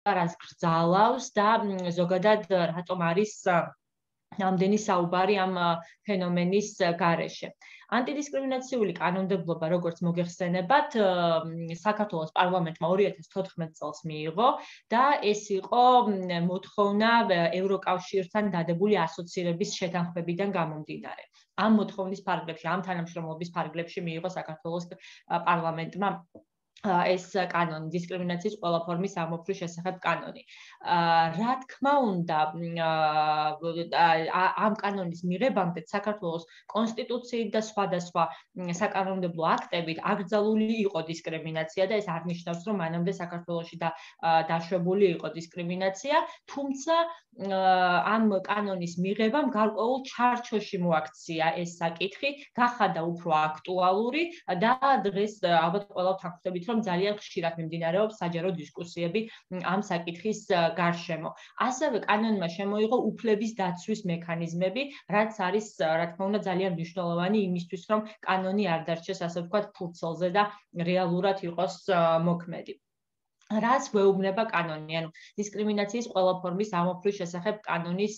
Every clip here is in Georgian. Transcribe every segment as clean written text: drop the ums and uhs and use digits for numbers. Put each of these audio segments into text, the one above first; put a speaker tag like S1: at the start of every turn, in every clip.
S1: რას გრძალავს და ზოგადად რატომ არის ამდენი საუბარი ამ ფენომენის გარეშე. ანტიდისკრიმინაციული კანონმდებლობა, როგორც მოგეხსენებათ, საქართველოს პარლამენტმა 2014 წელს მიიღო და ეს იყო მოთხოვნა ევროკავშირთან დადებული ასოცირების შეთანხმებიდან გამომდინარე. ამ მოთხოვნის ფარგლებში, ამ თანამშრომლობის ფარგლებში მიიღო საქართველოს პარლამენტმა ეს კანონი, დისკრიმინაციის ყველა ფორმის ამოფრვის შესახებ კანონი. რა თქმა უნდა, ამ კანონის მიღებამდე საქართველოს კონსტიტუციით და სხვადასხვა საკანონმდებლო აქტებით აკრძალული იყო დისკრიმინაცია და ეს არ ნიშნავს, რომ მანამდე საქართველოში დაშვებული იყო დისკრიმინაცია, თუმცა ამ კანონის მიღებამ გარკვეულ ჩარჩოში მოაქცია ეს საკითხი, გახადა უფრო აქტუალური და დღეს ალბათ ყველა ვთანხმდებით, რომ ძალიან ხშირად მიმდინარეობს საჯარო დისკუსიები ამ საკითხის გარშემო. ასევე კანონმა შემოიღო უფლების დაცვის მექანიზმები, რაც არის, რა თქმა უნდა, ძალიან მნიშვნელოვანი იმისთვის, რომ კანონი არ დარჩეს, ასე ვთქვათ, ფურცელზე და რეალურად იყოს მოქმედი. რას გვეუბნება კანონი? ანუ დისკრიმინაციის ყველა ფორმის ამოფრვის შესახებ კანონის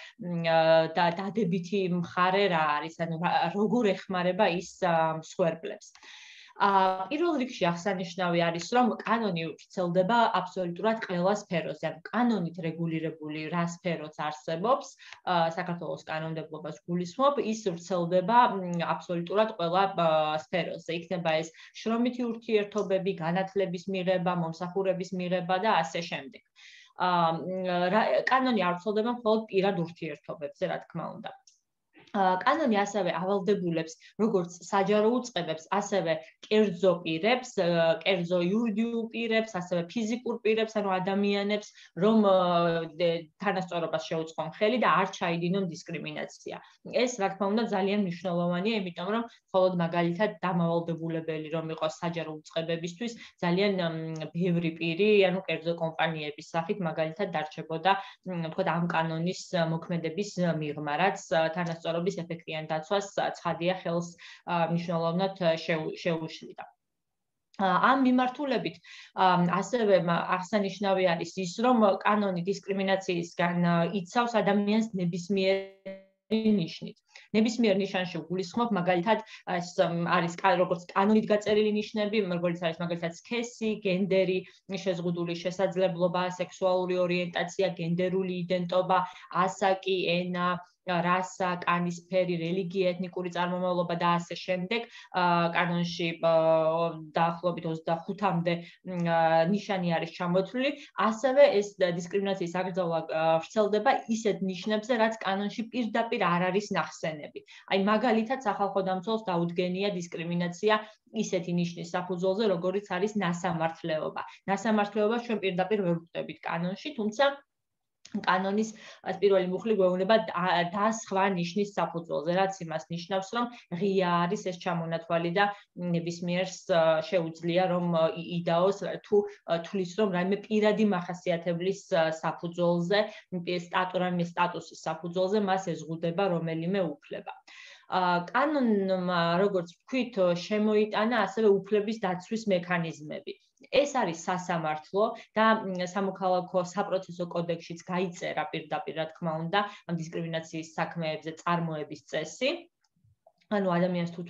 S1: დადებითი მხარე რა არის? ანუ როგორ ეხმარება ის მსხვერპლებს? პირველ რიგში აღსანიშნავი არის, რომ კანონი ვრცელდება აბსოლუტურად ყველა სფეროზე. ანუ კანონით რეგულირებული რა სფეროც არსებობს, საქართველოს კანონმდებლობას გულისხმობ, ის ვრცელდება აბსოლუტურად ყველა სფეროზე. იქნება ეს შრომითი ურთიერთობები, განათლების მიღება, მომსახურების მიღება და ასე შემდეგ. კანონი არ ვრცელდება მხოლოდ პირად ურთიერთობებზე, რა თქმა უნდა. კანონი ასევე ავალდებულებს როგორც საჯარო უწყებებს, ასევე კერძო პირებს, კერძო იურიდიულ პირებს, ასევე ფიზიკურ პირებს, ანუ ადამიანებს, რომ თანასწორობას შეუწყონ ხელი და არ ჩაიდინონ დისკრიმინაცია. ეს, რა თქმა უნდა, ძალიან მნიშვნელოვანია, იმიტომ რომ მხოლოდ მაგალითად დამავალდებულებელი რომ იყოს საჯარო უწყებებისთვის, ძალიან ბევრი პირი, ანუ კერძო კომპანიების სახით მაგალითად დარჩებოდა, ვთქვათ, ამ კანონის მოქმედების მიღმა, რაც თანასწორ ეფექტიან დაცვას ცხადია ხელს მნიშვნელოვნად შეუშლიდა. ამ მიმართულებით ასევე აღსანიშნავი არის ის, რომ კანონი დისკრიმინაციისგან იცავს ადამიანს ნებისმიერი ნიშნით. ნებისმიერ ნიშანში გულისხმობ, მაგალითად, არის როგორც კანონით გაწერილი ნიშნები, როგორც არის მაგალითად სქესი, გენდერი, შეზღუდული შესაძლებლობა, სექსუალური ორიენტაცია, გენდერული იდენტობა, ასაკი, ენა, რასა, კანის ფერი, რელიგია, ეთნიკური წარმომავლობა და ასე შემდეგ. კანონში დაახლოებით 25-მდე ნიშანი არის ჩამოთვლილი. ასევე ეს დისკრიმინაციის აკრძალვა ვრცელდება ისეთ ნიშნებზე, რაც კანონში პირდაპირ არ არის ნახსენები. აი მაგალითად, სახალხო დამცველს დაუდგენია დისკრიმინაცია ისეთი ნიშნის საფუძველზე, როგორიც არის ნასამართლეობა. ნასამართლეობას ჩვენ პირდაპირ ვერ ვხვდებით კანონში, თუმცა კანონის პირველი მუხლი გვეუბნება და სხვა ნიშნის საფუძველზე, რაც იმას ნიშნავს, რომ ღია არის ეს ჩამონათვალი და ნებისმიერს შეუძლია რომ იდაოს თუ თulis რომ რაიმე პირადი მახასიათებლის საფუძველზე, რამე სტატუსის საფუძველზე მას ეზღუდება რომელიმე უფლება. კანონმა, როგორც ვთქვით, შემოიტანა ასევე უფლების დაცვის მექანიზმები. ეს არის სასამართლო და სამოქალაქო საპროცესო კოდექსშიც გაიწერა პირდაპირ, რა თქმა უნდა, ამ დისკრიმინაციის საქმეებზე წარმოების წესი. ანუ ადამიანი თუ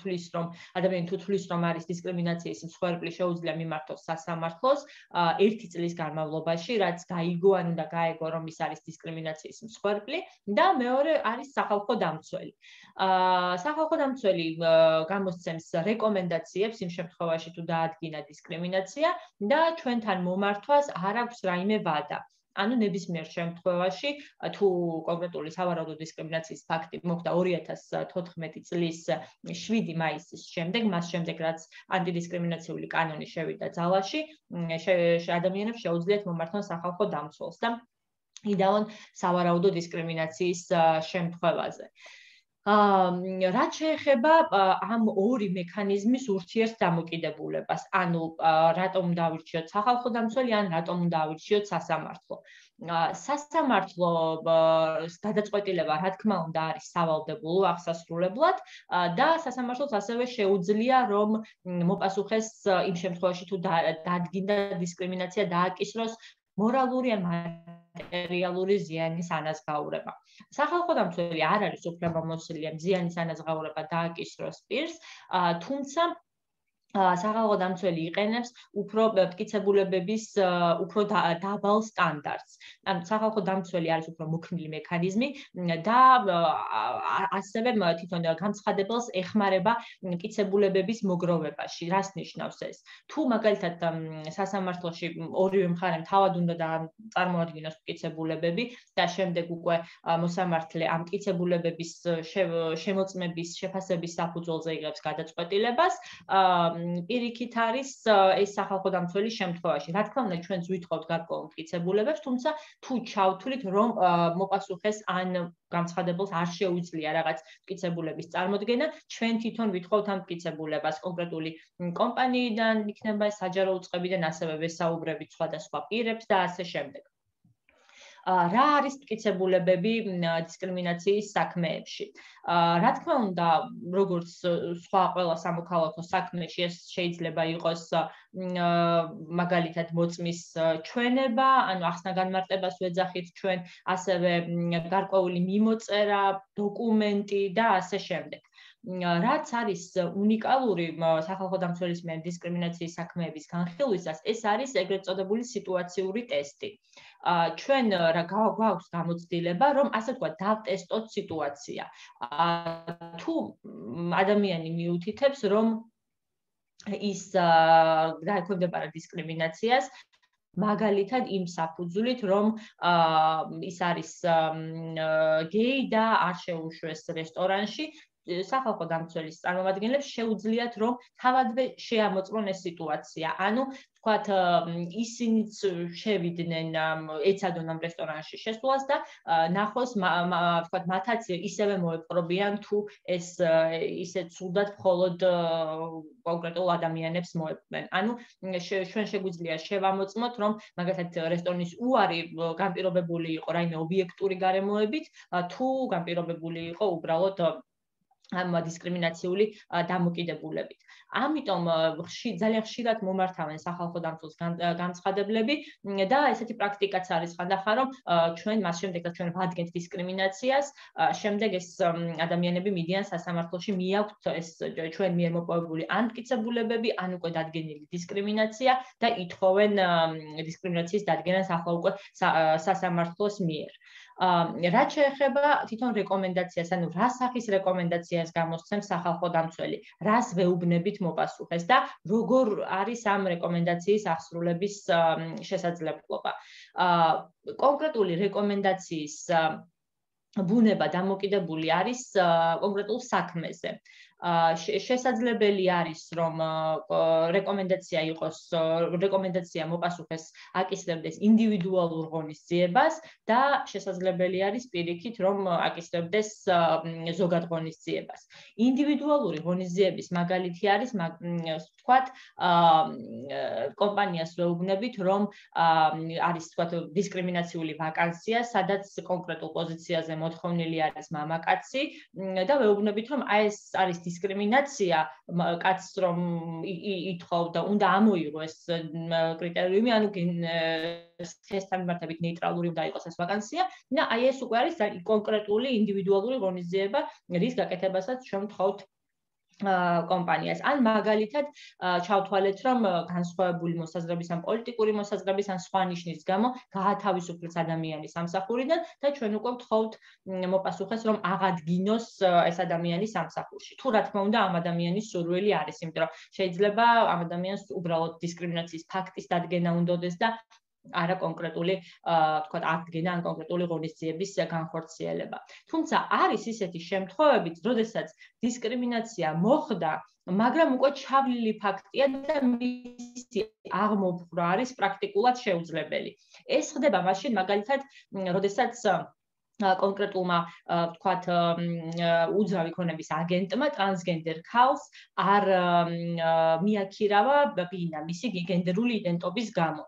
S1: თulis რომ არის დისკრიმინაციის მსხვერპლი, შეუძლია მიმართოს სასამართლოს 1 წლის განმავლობაში, რაც გაიგო, ანუ და გაეგო, რომ ის არის დისკრიმინაციის მსხვერპლი და მეორე არის სახალხო დამცველი. სახალხო დამცველი გამოსცემს რეკომენდაციებს იმ შემთხვევაში, თუ დაადგინა დისკრიმინაცია და ჩვენთან მომართვას არ აქვს რაიმე ვადა. ანუ ნებისმიერ შემთხვევაში, თუ კონკრეტული სავარაუდო დისკრიმინაციის ფაქტი მოხდა 2014 წლის 7 მაისის შემდეგ, მას შემდეგ, რაც ანტიდისკრიმინაციული კანონი შევიდა ძალაში, ადამიანებს შეუძლიათ მომართონ სახალხო დამცველს და იდაონ სავარაუდო დისკრიმინაციის შემთხვევაზე. რაც შეეხება ამ ორი მექანიზმის ურთიერთდამოკიდებულებას, ანუ რატომ უნდა ავირჩიოთ სახალხო დამცველი ან რატომ უნდა ავირჩიოთ სასამართლო. სასამართლოს გადაწყვეტილება, რა თქმა უნდა, არის სავალდებულო აღსასრულებლად და სასამართლოს ასევე შეუძლია, რომ მოპასუხეს იმ შემთხვევაში, თუ დაადგინდა დისკრიმინაცია, დააკისროს მორალური ან მატერიალური ზიანის ანაზღაურება. სახალხო დამცველი არ არის უფლებამოსილი ამ ზიანის ანაზღაურება დააკისროს პირს, თუმცა სახალხო დამცველი იყენებს უფრო მტკიცებულებების უფრო დაბალ სტანდარტს. ანუ სახალხო დამცველი არის უფრო მოქნილი მექანიზმი და ასევე თვითონ განცხადებელს ეხმარება მტკიცებულებების მოგროვებაში. რას ნიშნავს ეს? თუ მაგალითად სასამართლოში ორივე მხარემ თავად უნდა წარმოადგინოს მტკიცებულებები და შემდეგ უკვე მოსამართლე ამ მტკიცებულებების შემოწმების შეფასების საფუძველზე იღებს გადაწყვეტილებას, პირიქით არის ეს სახალხო დამცველის შემთხვევაში. რა თქმა უნდა, ჩვენც ვითხოვთ გარკვეულ მტკიცებულებებს, თუმცა თუ ჩავთვლით, რომ მოპასუხეს ან განცხადებელს არ შეუძლია რაღაც მტკიცებულების წარმოდგენა, ჩვენ თვითონ ვითხოვთ ამ მტკიცებულებას კონკრეტული კომპანიიდან, იქნება საჯარო უწყებიდან, ასევე ვესაუბრებით სხვადასხვა პირებს და ასე შემდეგ. რა არის მტკიცებულებები დისკრიმინაციის საქმეებში? რა თქმა უნდა, როგორც სხვა ყველა სამოქალაქო საქმეში ეს შეიძლება იყოს მაგალითად მოწმის ჩვენება, ანუ ახსნა-განმარტებას ვეძახით ჩვენ, ასევე გარკვეული მიმოწერა, დოკუმენტი და ასე შემდეგ. რაც არის უნიკალური სახალხო დამცველის მიერ დისკრიმინაციის საქმეების განხილვისას, ეს არის ეგრეთ წოდებული სიტუაციური ტესტი. ჩვენ რა გვაქვს გამოცდილება, რომ ასე ვთქვათ, დავტესტოთ სიტუაცია. თუ ადამიანი მიუთითებს, რომ ის დაექვემდებარა დისკრიმინაციას, მაგალითად იმ საფუძვლით, რომ ის არის გეი და არ შეუშვეს რესტორანში, სახალხო დამცველის წარმომადგენლებს შეუძლიათ, რომ თავადვე შეამოწმონ ეს სიტუაცია. ანუ ვთქვათ, ისინიც შევიდნენ ეცადონ ამ რესტორანში შესვლას და ნახოს, ვთქვათ, მათაც ისევე მოეპყრობიან, თუ ეს ისე ცუდად მხოლოდ კონკრეტულ ადამიანებს მოეპყრობენ. ანუ ჩვენ შეგვიძლია შევამოწმოთ, რომ მაგალითად რესტორნის უარი განპირობებული იყო რაიმე ობიექტური გარემოებით, თუ განპირობებული იყო უბრალოდ ამ დისკრიმინაციული დამოკიდებულებით. ამიტომ ძალიან ხშირად მომართავენ სახალხო დამცველს განცხადებლები და ესეთი პრაქტიკაც არის ხანდახან, რომ ჩვენ მას შემდეგ, რაც ჩვენ ვადგენთ დისკრიმინაციას, შემდეგ ეს ადამიანები მიდიან სასამართლოში, მიაქვთ ეს ჩვენ მიერ მოპოვებული ან მტკიცებულებები, ან უკვე დადგენილი დისკრიმინაცია და ითხოვენ დისკრიმინაციის დადგენას ახლა უკვე სასამართლოს მიერ. რაც შეეხება თვითონ რეკომენდაციას, ანუ რა სახის რეკომენდაციას გამოსცემს სახალხო დამცველი, რას ვეუბნებით მოპასუხეს და როგორ არის ამ რეკომენდაციის აღსრულების შესაძლებლობა. კონკრეტული რეკომენდაციის ბუნება დამოკიდებული არის კონკრეტულ საქმეზე. შესაძლებელი არის, რომ რეკომენდაცია მოპასუხეს აკისრებდეს ინდივიდუალურ ღონისძიებას და შესაძლებელი არის პირიქით, რომ აკისრებდეს ზოგად ღონისძიებას. ინდივიდუალური ღონისძიების მაგალითი არის, ვთქვათ, კომპანიას ვეუბნებით, რომ არის, ვთქვათ, დისკრიმინაციული ვაკანსია, სადაც კონკრეტულ პოზიციაზე მოთხოვნილი არის მამაკაცი და ვეუბნებით, რომ ეს არის დისკრიმინაცია, კაცს რომ ითხოვ და უნდა ამოიღო ეს კრიტერიუმი, ანუ სქესთან მიმართებით ნეიტრალური უნდა იყოს ეს ვაკანსია და აი ეს უკვე არის კონკრეტული ინდივიდუალური ღონისძიება, რის გაკეთებასაც ჩვენ ვთხოვთ კომპანიას. ან მაგალითად ჩავთვალეთ, რომ განსხვავებული მოსაზრების ან პოლიტიკური მოსაზრების ან სხვა ნიშნის გამო გაათავისუფლეს ადამიანი სამსახურიდან და ჩვენ უკვე ვთხოვთ მოპასუხეს, რომ აღადგინოს ეს ადამიანი სამსახურში. თუ რა თქმა უნდა ამ ადამიანის სურვილი არის, იმიტომ რომ შეიძლება ამ ადამიანს უბრალოდ დისკრიმინაციის ფაქტის დადგენა უნდოდეს და არა კონკრეტული, ვთქვათ, ადგენა ან კონკრეტული ღონისძიების განხორციელება. თუმცა არის ისეთი შემთხვევებიც, როდესაც დისკრიმინაცია მოხდა, მაგრამ უკვე ჩავლილი ფაქტია და მისი აღმოფხვრა არის პრაქტიკულად შეუძლებელი. ეს ხდება მაშინ, მაგალითად, როდესაც კონკრეტულმა ვთქვათ უძრავი ქონების აგენტმა ტრანსგენდერ ქალს არ მიაქირავა ბინა მისი გენდერული იდენტობის გამო.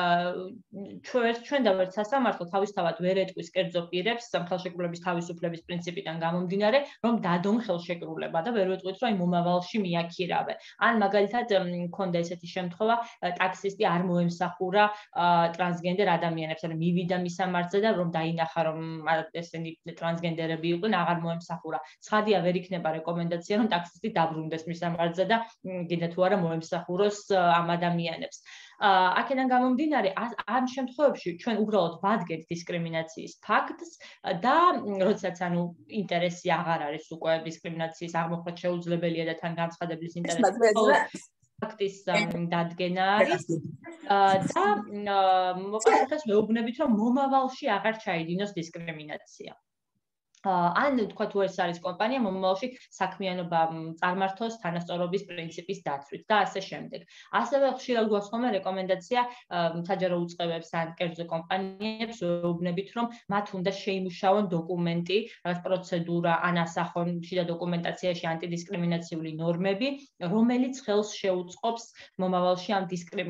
S1: ჩვენ და ვერც სასამართლო თავისთავად ვერ ეტყვის კერძო პირებს ხელშეკრულების თავისუფლების პრინციპიდან გამომდინარე, რომ დადონ ხელშეკრულება და ვერ ეტყვით, რომ მომავალში მიაქირავე. ან მაგალითად მქონდა ესეთი შემთხვევა, ტაქსისტი არ მოემსახურა ტრანსგენდერ ადამიანებს, ანუ მივიდა მისამართზე და რომ დაინახა, რომ ესენი ტრანსგენდერები იყვნენ, აღარ მოემსახურა. ცხადია ვერ იქნება რეკომენდაცია, რომ ტაქსისტი დაბრუნდეს მისამართზე და კიდე თუ არა მოემსახუროს ამ ადამიანებს. აქედან გამომდინარე, ამ შემთხვევებში ჩვენ უბრალოდ ვადგენთ დისკრიმინაციის ფაქტს და როდესაც ანუ ინტერესი აღარ არის უკვე დისკრიმინაციის აღმოხდა შეუძლებელია და თან განცხადებლის ინტერესი ფაქტის დადგენა არის და მოპასუხეს მეუბნებით, რომ მომავალში აღარ ჩაიდინოს დისკრიმინაცია. ან თქვა თუ ეს არის კომპანია მომავალში საქმიანობა წარმართოს თანასწორობის პრინციპის დაცვით და ასე შემდეგ. ასევე ხშირად გვაქვს ხოლმე რეკომენდაცია საჯარო უწყებებს ან კერძო კომპანიებს ვეუბნებით, რომ მათ უნდა შეიმუშაონ დოკუმენტი, რაღაც პროცედურა ან ასახონ შიდა დოკუმენტაციაში ანტიდისკრიმინაციული ნორმები, რომელიც ხელს შეუწყობს მომავალში ამ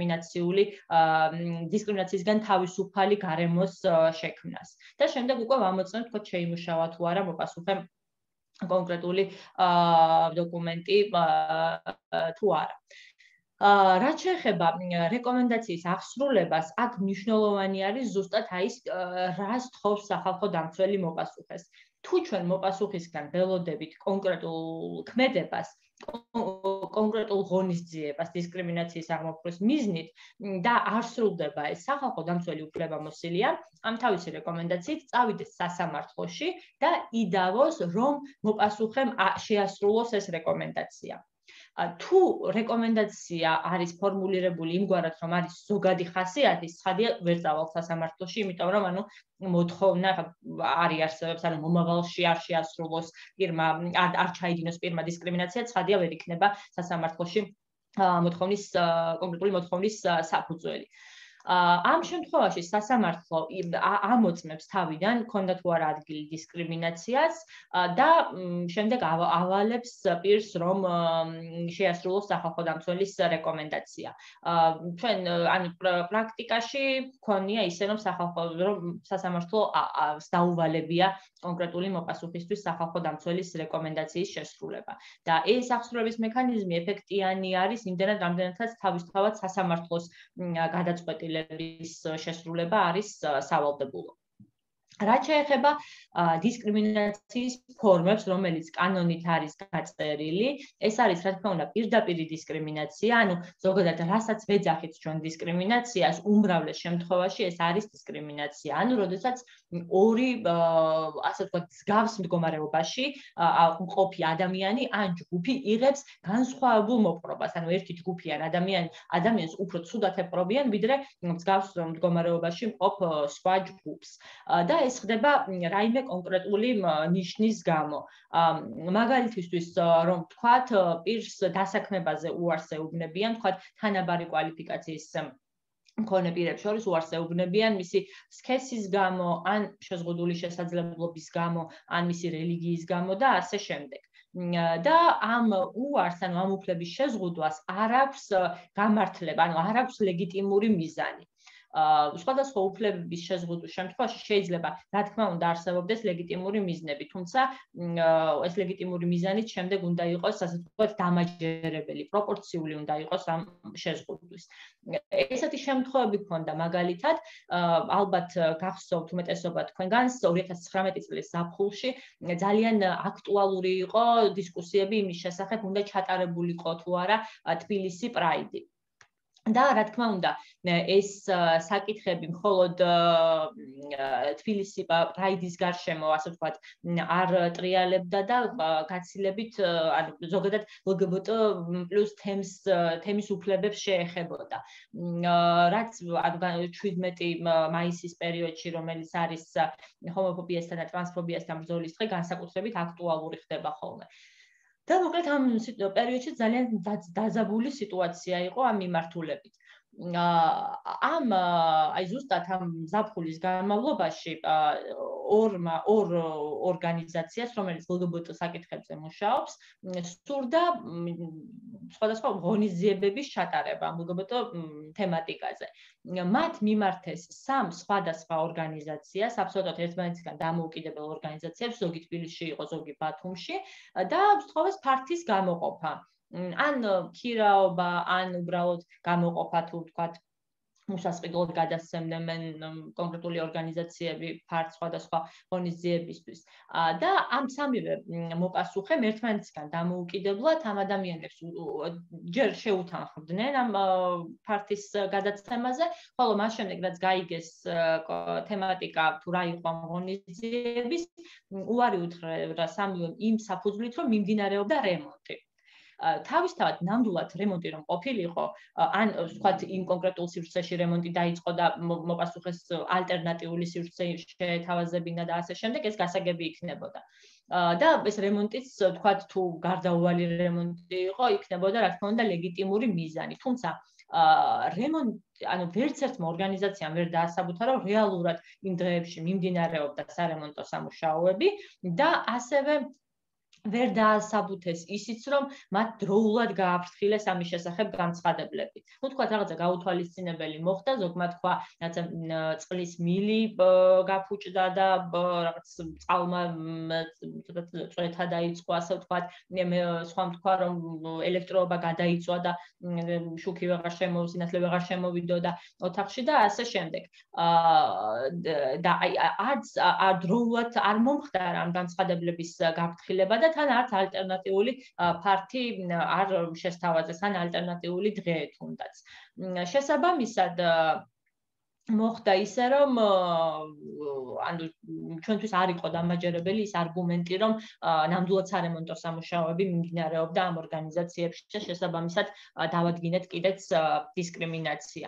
S1: დისკრიმინაციისგან თავისუფალი გარემოს შექმნას. და შემდეგ უკვე ვამოწმებთ, თქო შეიმუშავა თუ არა მოპასუხე კონკრეტული დოკუმენტი თუ არა. რაც შეეხება რეკომენდაციის აღსრულებას, აქ მნიშვნელოვანი არის ზუსტად ის, რას თხოვს სახალხო დამცველი მოპასუხეს. თუ ჩვენ მოპასუხისგან ველოდებით კონკრეტულ ქმედებას, კონკრეტულ ღონისძიებას დისკრიმინაციის აღმოფხვის მიზნით და არ სრულდება ეს სახალხო დამცველი უფლებამოსილია, ამ თავისი რეკომენდაციით წავიდეს სასამართლოში და იდავოს, რომ მოპასუხემ შეასრულოს ეს რეკომენდაცია. თუ რეკომენდაცია არის ფორმულირებული იმგვარად, რომ არის ზოგადი ხასიათი, ცხადია ვერ წავალ სასამართლოში, იმიტომ რომ ანუ მოთხოვნა არ არსებობს, ანუ მომავალში არ შეასრულოს პირმა, არ ჩაიდინოს პირმა დისკრიმინაცია, ცხადია ვერ იქნება სასამართლოში კონკრეტული მოთხოვნის საფუძველი. ამ შემთხვევაში სასამართლო ამოწმებს თავიდან, ქონდა თუ არა ადგილი დისკრიმინაციას და შემდეგ ავალებს პირს, რომ შეასრულოს სახალხო დამცველის რეკომენდაცია. ჩვენ ანუ პრაქტიკაში გქონია ისე, რომ სასამართლო დაუვალებია კონკრეტული მოპასუხისთვის სახალხო დამცველის რეკომენდაციის შესრულება. და ეს აღსრულების მექანიზმი ეფექტიანი არის იმდენად, რამდენადაც თავისთავად სასამართლოს გადაწყვეტილების შესრულება არის სავალდებულო. რაც შეეხება დისკრიმინაციის ფორმებს, რომელიც კანონით არის გაწერილი, ეს არის რა თქმა უნდა პირდაპირი დისკრიმინაცია, ანუ ზოგადად რასაც ვეძახით ჩვენ დისკრიმინაციას, უმრავლეს შემთხვევაში ეს არის დისკრიმინაცია. ანუ როდესაც ორი ასე ვთქვათ, მსგავს მდგომარეობაში მყოფი ადამიანი ან ჯგუფი იღებს განსხვავებულ მოპყრობას, ანუ ერთი ჯგუფიან ადამიანს უფრო ცუდად ეპყრობიან, ვიდრე მსგავს მდგომარეობაში მყოფ სხვა ჯგუფს. და ეს ხდება რაიმე კონკრეტული ნიშნის გამო. მაგალითისთვის, რომ ვთქვათ, პირს დასაქმებაზე უარს ეუბნებიან, ვთქვათ, თანაბარი კვალიფიკაციის მქონე პირებს შორის უარს ეუბნებიან მისი სქესის გამო, ან შეზღუდული შესაძლებლობის გამო, ან მისი რელიგიის გამო და ასე შემდეგ. და ამ უარს, ანუ ამ უფლების შეზღუდვას არ აქვს გამართლება, ანუ არ აქვს ლეგიტიმური მიზანი. სხვადასხვა უფლებების შეზღუდვის შემთხვევაში შეიძლება, რა თქმა უნდა, არსებობდეს ლეგიტიმური მიზნები, თუმცა ეს ლეგიტიმური მიზანიც შემდეგ უნდა იყოს, ასე ვთქვათ, დამაჯერებელი, პროპორციული უნდა იყოს ამ შეზღუდვის. ესეთი შემთხვევები ქონდა, მაგალითად, ალბათ გახსოვთ უმეტესობა თქვენგანს 2019 წლის ზაფხულში ძალიან აქტუალური იყო დისკუსიები იმის შესახებ, უნდა ჩატარებულიყო თუ არა თბილისი პრაიდი. და რა თქმა უნდა, ეს საკითხები მხოლოდ თბილისი პრაიდის გარშემო, ასე ვთქვათ, არ ტრიალებდა და გაცილებით, ანუ ზოგადად LGBT+ თემის უფლებებს შეეხებოდა. რაც 17 მაისის პერიოდში, რომელიც არის ჰომოფობიასთან და ტრანსფობიასთან ბრძოლის დღე, განსაკუთრებით აქტუალური ხდება ხოლმე. და მოკლედ ამ პერიოდში ძალიან დაძაბული სიტუაცია იყო ამ მიმართულებით. ამ აი ზუსტად ამ ზაფხულის განმავლობაში ორ ორგანიზაციას, რომელიც LGBT საკითხებზე მუშაობს, სურდა სხვადასხვა ღონისძიებების ჩატარება LGBT თემატიკაზე. მათ მიმართეს სამ სხვადასხვა ორგანიზაციას, აბსოლუტურად ერთმანეთისგან დამოუკიდებელ ორგანიზაციებს, ზოგი თბილისში იყო, ზოგი ბათუმში და სთხოვეს ფართის გამოყოფა. ან ქირაობა, ან უბრალოდ გამოყოფა თუ ვთქვათ უსასყიდლოდ გადასცემდნენ კონკრეტული ორგანიზაციები ფართ სხვადასხვა ღონისძიებისთვის. და ამ სამივე მოპასუხემ ერთმანეთისგან დამოუკიდებლად ამ ადამიანებს ჯერ შეუთანხმდნენ ამ ფართის გადაცემაზე, ხოლო მას შემდეგ რაც გაიგეს თემატიკა თუ რა იყო ამ ღონისძიების, უარი უთხრა სამივე იმ საფუძვლით, რომ მიმდინარეობდა რემონტი. თავისთავად ნამდვილად რემონტი რომ ყოფილიყო, ან ვთქვათ იმ კონკრეტულ სივრცეში რემონტი დაიწყო და მოპასუხეს ალტერნატიული სივრცე შეეთავაზებინა და ასე შემდეგ, ეს გასაგები იქნებოდა. და ეს რემონტიც ვთქვათ თუ გარდაუვალი რემონტი იყო, იქნებოდა რა თქმა უნდა ლეგიტიმური მიზანი. თუმცა რემონტი, ანუ ვერც ერთმა ორგანიზაციამ ვერ დაასაბუთა, რომ რეალურად იმ დღეებში მიმდინარეობდა სარემონტო სამუშაოები და ასევე ვერ დაასაბუთეს ისიც, რომ მათ დროულად გააფრთხილეს ამის შესახებ განცხადებლები. Ну, თქვა რაღაცა გაუთვალისწინებელი მოხდა, ზოგმა თქვა, რაღაცა წყლის მილი გაფუჭდა და რაღაც წყალმა წვეთა დაიწყო, ასე ვთქვათ, სხვა თქვა, რომ ელექტროობა გადაიწვა და შუქი ვეღარ შემოვსინათლე ვეღარ შემოვიდო და ოთახში და ასე შემდეგ. და არც დროულად არ მომხდარა ამ განცხადებლების გაფრთხილება და თან არც ალტერნატიული ფართი არ შესთავაზეს, ან ალტერნატიული დღე თუნდაც. შესაბამისად მოხდა ისე, რომ ანუ ჩვენთვის არ იყო დამაჯერებელი ის არგუმენტი, რომ ნამდვილად სარემონტო სამუშაოები მიმდინარეობდა ამ ორგანიზაციებში და შესაბამისად დავადგინეთ კიდეც დისკრიმინაცია.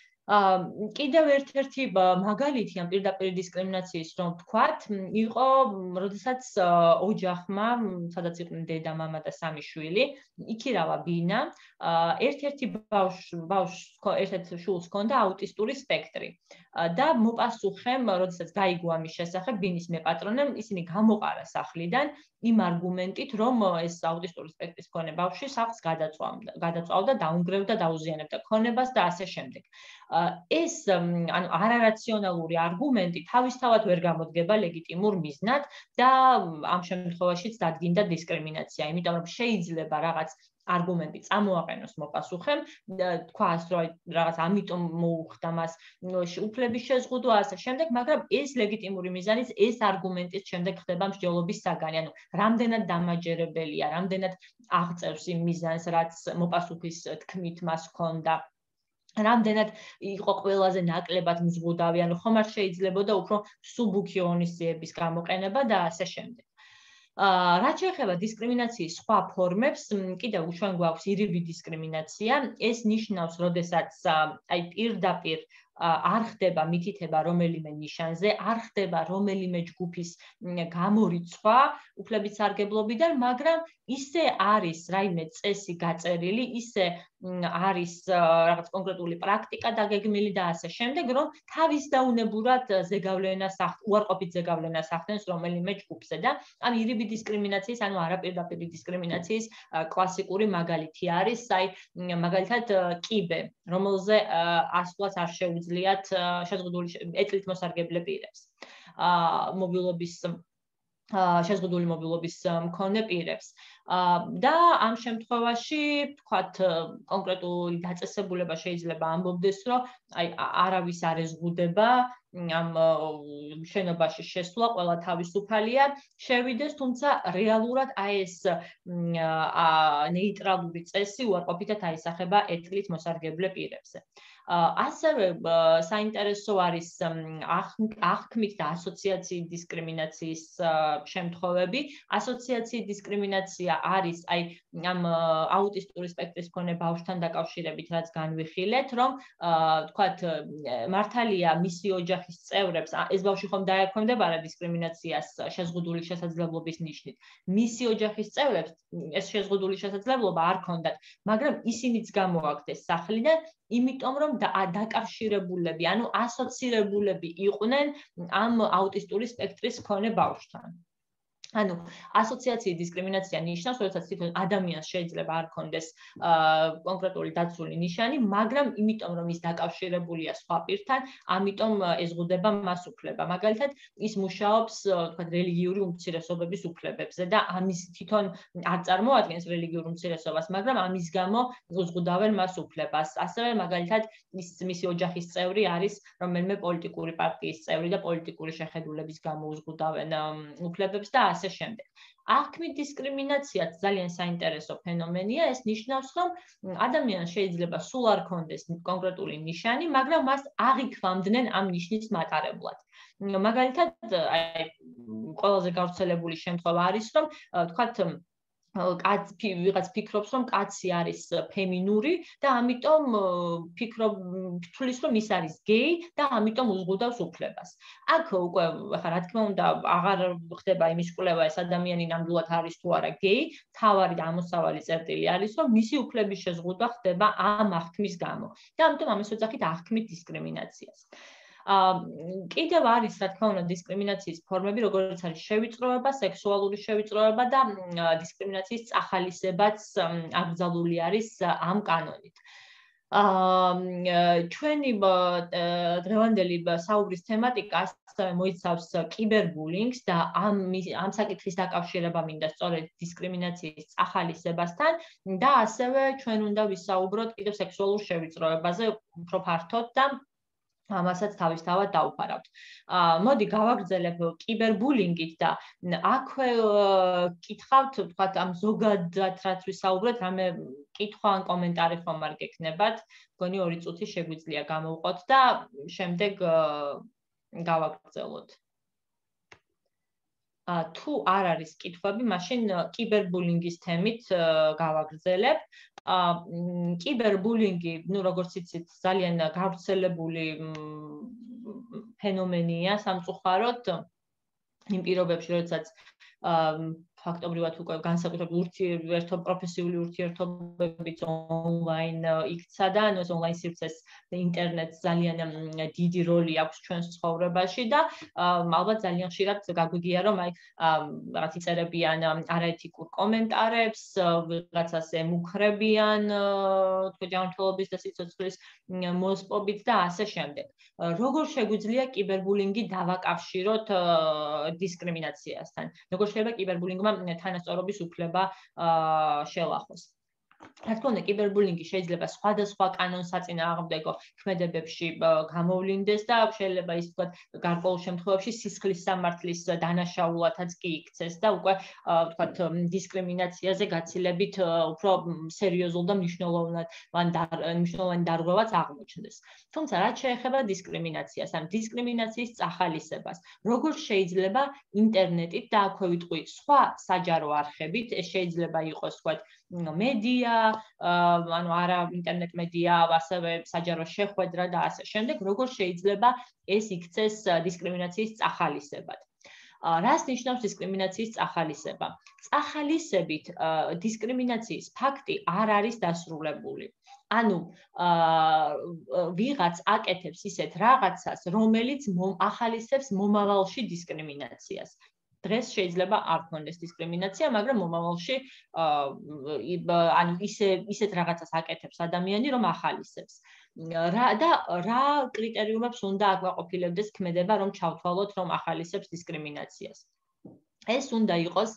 S1: კიდევ ერთ-ერთი მაგალითი ამ პირდაპირ დისკრიმინაციის, რომ ვთქვათ, იყო, როდესაც ოჯახმა, სადაც იყვნენ დედა, მამა და სამი შვილი, იქირავა ბინა, ერთ-ერთი ერთ-ერთ შულს ჰქონდა აუტისტური სპექტრი. და მოპასუხემ, როდესაც გაიგო ამის შესახებ, ბინის მეპატრონემ, ისინი გამოყარა სახლიდან იმ არგუმენტით, რომ ეს აუტისტური სპექტრის მქონე ბავშვი სახლს გადაწვავდა, დაუნგრევდა, დაუზიანებდა ქონებას და ასე შემდეგ. ეს ანუ არარაციონალური არგუმენტი თავისთავად ვერ გამოდგება ლეგიტიმურ მიზნად და ამ შემთხვევაშიც დადგინდა დისკრიმინაცია, იმიტომ რომ შეიძლება რაღაც არგუმენტი წამოაყენოს მოპასუხემ, თქვას, რომ რაღაც ამიტომ მოუხდა მას უფლების შეზღუდვა ასე შემდეგ, მაგრამ ეს ლეგიტიმური მიზანიც ეს არგუმენტის შემდეგ ხდება მსჯელობის საგანი, ანუ რამდენად დამაჯერებელია, რამდენად აღწევს იმ მიზანს, რაც მოპასუხის თქმით მას ჰქონდა. რამდენად იყო ყველაზე ნაკლებად მზღუდავი, ანუ ხომ არ შეიძლებოდა უფრო სუბუქი ღონისძიების გამოყენება და ასე შემდეგ. რაც შეეხება დისკრიმინაციის სხვა ფორმებს, კიდევ უშუალოდ გვაქვს ირიბი დისკრიმინაცია. ეს ნიშნავს, როდესაც აი პირდაპირ არ ხდება მითითება რომელიმე ნიშანზე, არ ხდება რომელიმე ჯგუფის გამორიცხვა უფლებით სარგებლობიდან, მაგრამ ისე არის რაიმე წესი გაწერილი, ისე არის რაღაც კონკრეტული პრაქტიკა დაგეგმილი და ასე შემდეგ, რომ თავისდაუნებურად უარყოფით ზეგავლენას ახდენს რომელიმე ჯგუფზე და ამ ირიბი დისკრიმინაციის, ანუ არაპირდაპირი დისკრიმინაციის კლასიკური მაგალითი არის, აი მაგალითად კიბე, რომელზე ასვლაც არ შეუძლიათ შეზღუდული ეთლით მოსარგებლე პირებს. შეზღუდული მობილობის მქონე პირებს. და ამ შემთხვევაში, ვთქვათ, კონკრეტული დაწესებულება შეიძლება ამბობდეს, რომ აი არავის არ ეზღუდება ამ შენობაში შესვლა, ყველა თავისუფალია შევიდეს, თუმცა რეალურად აი ეს ნეიტრალური წესი უარყოფითად აისახება ეთლით მოსარგებლე პირებზე. ასევე საინტერესო არის აღქმით და ასოციაციის დისკრიმინაციის შემთხვევები. ასოციაციის დისკრიმინაცია და არის აი ამ აუტისტური სპექტრის მქონე ბავშვთან დაკავშირებით რაც განვიხილეთ, რომ თქვათ მართალია მისი ოჯახის წევრებს ეს ბავშვი ხომ დაექვემდებარა დისკრიმინაციას შეზღუდული შესაძლებლობის ნიშნით. მისი ოჯახის წევრებს ეს შეზღუდული შესაძლებლობა არ ჰქონდათ, მაგრამ ისინიც გამოაგდეს სახლიდან, იმიტომ რომ დაკავშირებულები, ანუ ასოცირებულები იყვნენ ამ აუტისტური სპექტრის მქონე ბავშვთან. ანუ ასოციაციის დისკრიმინაცია ნიშნავს, როდესაც თვითონ ადამიანს შეიძლება არ ჰქონდეს კონკრეტული დაცული ნიშანი, მაგრამ იმიტომ რომ ის დაკავშირებულია სხვა პირთან, ამიტომ ეზღუდება მას უფლება. მაგალითად, ის მუშაობს, თქვათ, რელიგიური უმცირესობების უფლებებზე და ამის თვითონ არ წარმოადგენს რელიგიურ უმცირესობას, მაგრამ ამის გამო უზღუდავენ მას უფლებას. ასევე მაგალითად, მისი ოჯახის წევრი არის რომელიმე პოლიტიკური პარტიის წევრი და პოლიტიკური შეხედულების გამო უზღუდავენ უფლებებს და ასე შემდეგ. აღქმით დისკრიმინაციაც ძალიან საინტერესო ფენომენია, ეს ნიშნავს, რომ ადამიანს შეიძლება სულ არ ჰქონდეს კონკრეტული ნიშანი, მაგრამ მას აღიქვამდნენ ამ ნიშნის მატარებლად. მაგალითად, აი ყველაზე გავრცელებული შემთხვევა არის, რომ თქვათ ვიღაც ფიქრობს, რომ კაცი არის ფემინური და ამიტომ თulis რომ ის არის გეი და ამიტომ უზღუდავს უფლებას. აქ უკვე ახლა რა თქმა უნდა აღარ ხდება იმის კვლევა ეს ადამიანი ნამდვილად არის თუ არა გეი, თავარი და ამოსავალი წერტილი არის, რომ მისი უფლების შეზღუდვა ხდება ამ აღქმის გამო. და ამიტომ ამის ოჯახით აღქმით დისკრიმინაციას. კიდევ არის, რა თქმა უნდა, დისკრიმინაციის ფორმები, როგორც არის შევიწროება, სექსუალური შევიწროება და დისკრიმინაციის წახალისებაც აკრძალული არის ამ კანონით. ჩვენი დღევანდელი საუბრის თემატიკა ასევე მოიცავს კიბერბულინგს და ამ საკითხის დაკავშირება მინდა სწორედ დისკრიმინაციის წახალისებასთან და ასევე ჩვენ უნდა ვისაუბროთ კიდევ სექსუალურ შევიწროებაზე უფრო ფართოდ და ამასაც თავისთავად დავფარავთ. მოდი გავაგრძელებ კიბერბულინგით და აქვე კითხავთ, თქვათ, ამ ზოგადად რაც ვისაუბრეთ, რამე კითხვა ან კომენტარი ხომ არ გექნებათ, მგონი 2 წუთი შეგვიძლია გამოვყოთ და შემდეგ გავაგრძელოთ. თუ არ არის კითხვები, მაშინ კიბერბულინგის თემით გავაგრძელებ. კიბერბულინგი, როგორც იცით, ძალიან გავრცელებული ფენომენია სამწუხაროდ იმ პირობებში, როდესაც ფაქტობრივად უკვე განსაკუთრებით პროფესიული ურთიერთობებიც ონლაინ იქცა და ანუ ეს ონლაინ სივრცეს ინტერნეტს ძალიან დიდი როლი აქვს ჩვენს ცხოვრებაში და ალბათ ძალიან ხშირად გაგვიგია რომ აი რაღაც იწერებიან არაეთიკურ კომენტარებს, ვიღაცას ემუქრებიან თქვი ჯანმრთელობის და სიცოცხლის მოსპობით და ასე შემდეგ. როგორ შეგვიძლია კიბერბულინგი დავაკავშიროთ დისკრიმინაციასთან? როგორ შეიძლება კიბერბულინგმა თანასწორობის უფლება შელახოს? რა თქმა უნდა, კიბერბულინგი შეიძლება სხვადასხვა კანონსაწინააღმდეგო ქმედებებში გამოვლინდეს და შეიძლება ის თქვა გარკვეულ შემთხვევებში სისხლის სამართლის დანაშაულათაც კი იქცეს და უკვე თქვა დისკრიმინაციაზე გაცილებით უფრო სერიოზულ და მნიშვნელოვანი დარღვევაც აღმოჩნდეს. თუმცა რაც შეეხება დისკრიმინაციას, ან დისკრიმინაციის წახალისებას, როგორ შეიძლება ინტერნეტით და აქვე ვიტყვი სხვა საჯარო არხებით, ეს შეიძლება იყოს თქვა მედია, ანუ არა ინტერნეტ მედია, ასევე საჯარო შეხვედრა და ასე შემდეგ, როგორ შეიძლება ეს იქცეს დისკრიმინაციის წახალისებად. რას ნიშნავს დისკრიმინაციის წახალისება? წახალისებით დისკრიმინაციის ფაქტი არ არის დასრულებული. ანუ ვიღაც აკეთებს ისეთ რაღაცას, რომელიც ახალისებს მომავალში დისკრიმინაციას. დღეს შეიძლება არ ქონდეს დისკრიმინაცია, მაგრამ მომავალში ანუ ისეთ რაღაცას აკეთებს ადამიანი, რომ ახალისებს. რა კრიტერიუმებს უნდა აგვაყოფილებდეს ქმედება, რომ ჩავთვალოთ, რომ ახალისებს დისკრიმინაციას? ეს უნდა იყოს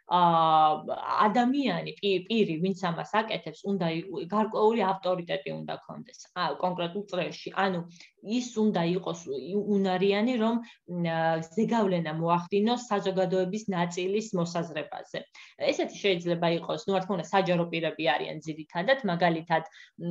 S1: ადამიანი, პირი, ვინც ამას აკეთებს, უნდა გარკვეული ავტორიტეტი უნდა ჰქონდეს კონკრეტულ წრეში. ანუ ის უნდა იყოს უნარიანი, რომ ზეგავლენა მოახდინოს საზოგადოების ნაწილის მოსაზრებაზე. ესეთი შეიძლება იყოს, რა თქმა უნდა, საჯარო პირები არიან ძირითადად, მაგალითად,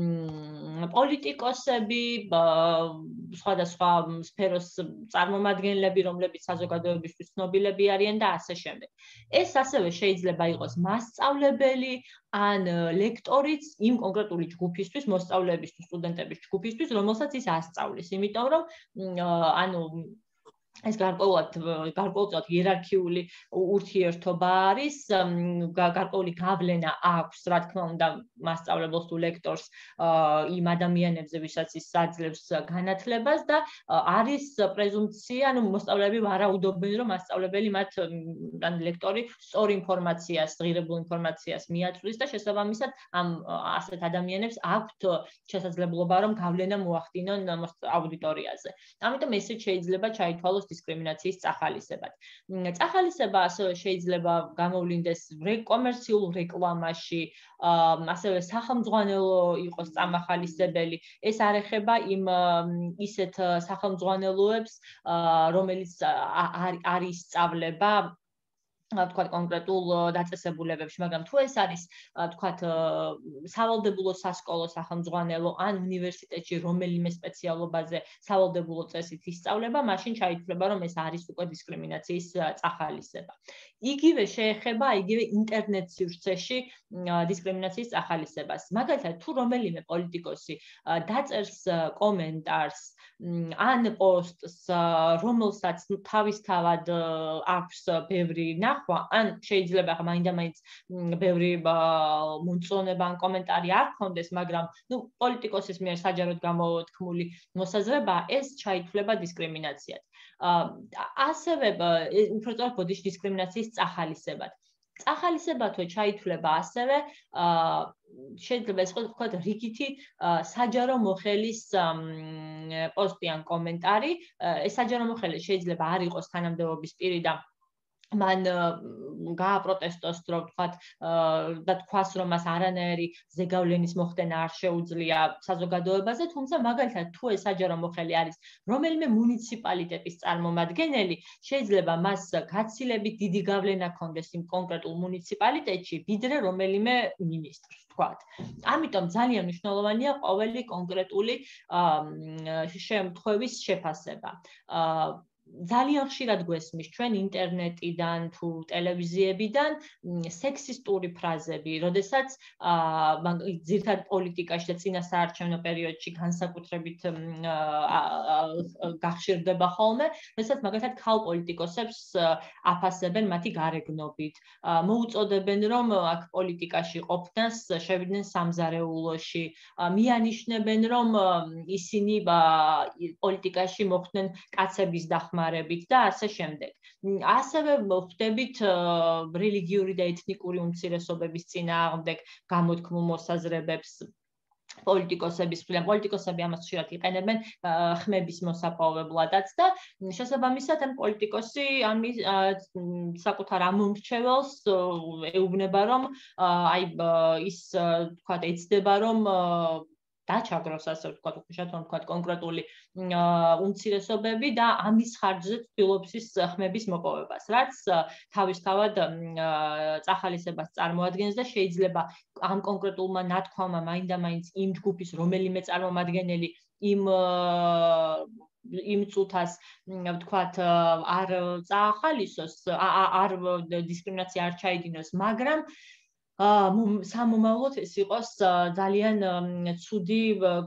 S1: პოლიტიკოსები, სხვადასხვა სფეროს წარმომადგენლები, რომლებიც საზოგადოებისთვის ცნობილები არიან და ასე შემდეგ. ეს ასევე შეიძლება იყოს მასწავლებელი ან ლექტორიც იმ კონკრეტული ჯგუფისთვის, მოსწავლეებისთვის, სტუდენტების ჯგუფისთვის, რომელსაც ის ასწავლის, იმიტომ რომ ანუ ეს გარკვეულწილად იერარქიული ურთიერთობა არის, გარკვეული გავლენა აქვს, რა თქმა უნდა, მასწავლებელს თუ ლექტორს იმ ადამიანებზე, ვისაც ის აძლევს განათლებას და არის პრეზუმპცია, ანუ მოსწავლეები ვარაუდობენ, რომ მასწავლებელი მათ ან ლექტორი სწორ ინფორმაციას, ღირებულ ინფორმაციას მიაწვდის და შესაბამისად ამ ასეთ ადამიანებს აქვთ შესაძლებლობა, რომ გავლენა მოახდინონ აუდიტორიაზე. ამიტომ ესე შეიძლება ჩაითვალოს დისკრიმინაციის წახალისებად. წახალისება ასევე შეიძლება გამოვლინდეს კომერციულ რეკლამაში, ასევე სახელმძღვანელო იყოს წამახალისებელი. ეს არ ეხება იმ ისეთ სახელმძღვანელოებს, რომელიც არ ისწავლება თქვა კონკრეტულ დაწესებულებებში, მაგრამ თუ ეს არის თქვა სავალდებულო სასკოლო სახელმძღვანელო ან უნივერსიტეტში რომელიმე სპეციალობაზე სავალდებულო წესით ისწავლება, მაშინ ჩაითვლება, რომ ეს არის უკვე დისკრიმინაციის წახალისება. იგივე შეეხება იგივე ინტერნეტ სივრცეში დისკრიმინაციის წახალისებას. მაგალითად, თუ რომელიმე პოლიტიკოსი დაწერს კომენტარს ან პოსტს, რომელსაც თავისთავად აქვს ბევრი ნახვა, ან შეიძლება ახლა მაინდა-მაინც ბევრი მოწონება ან კომენტარი არ ქონდეს, მაგრამ პოლიტიკოსის მიერ საჯაროდ გამოთქმული მოსაზრება, ეს ჩაითვლება დისკრიმინაციად. ასევე უბრალოდ ბოდიში დისკრიმინაციის წახალისებად. წახალისებათვე ჩაითვლება ასევე შეიძლება ეს ვთქვათ რიგითი საჯარო მოხელის პოსტი ან კომენტარი. ეს საჯარო მოხელი შეიძლება არ იყოს თანამდებობის პირი და მან გააპროტესტოს, რომ ვთქვათ და თქვას, რომ მას არანაირი ზეგავლენის მოხდენა არ შეუძლია საზოგადოებაზე, თუმცა მაგალითად თუ ეს საჯარო მოხელი არის რომელიმე მუნიციპალიტეტის წარმომადგენელი, შეიძლება მას გაცილებით დიდი გავლენა ჰქონდეს იმ კონკრეტულ მუნიციპალიტეტში, ვიდრე რომელიმე მინისტრს, ვთქვათ. ამიტომ ძალიან მნიშვნელოვანია ყოველი კონკრეტული შემთხვევის შეფასება. ძალიან ხშირად გვესმის ჩვენ ინტერნეტიდან თუ ტელევიზიებიდან სექსისტური ფრაზები, როდესაც ძირითადად პოლიტიკაში და წინა საარჩევნო პერიოდში განსაკუთრებით გახშირდება ხოლმე, როდესაც მაგალითად ქალ პოლიტიკოსებს აფასებენ მათი გარეგნობით, მოუწოდებენ, რომ აქ პოლიტიკაში ყოფნას შევიდნენ სამზარეულოში, მიანიშნებენ, რომ ისინი პოლიტიკაში მოხვდნენ კაცების დახმარებით და ასე შემდეგ. ასევე ხვდებით რელიგიური და ეთნიკური უმცირესობების წინააღმდეგ გამოთქმულ მოსაზრებებს პოლიტიკოსების მხრიდან. პოლიტიკოსები ამას ხშირად იყენებენ ხმების მოსაპოვებლადაც და შესაბამისად ან პოლიტიკოსი ამის საკუთარ ამომრჩეველს ეუბნება, რომ აი ის თქვათ ეცდება, რომ დაჩაგროს, ასე ვთქვათ, უხეშად რომ ვთქვათ კონკრეტული უმცირესობები და ამის ხარჯზე ცდილობს ის ხმების მოპოვებას, რაც თავისთავად წახალისებას წარმოადგენს და შეიძლება ამ კონკრეტულმა ნათქვამმა მაინდა-მაინც იმ ჯგუფის რომელიმე წარმომადგენელი იმ წუთას ვთქვათ არ წაახალისოს, არ დისკრიმინაცია არ ჩაიდინოს, მაგრამ სამომავლოდ ეს იყოს ძალიან ცუდი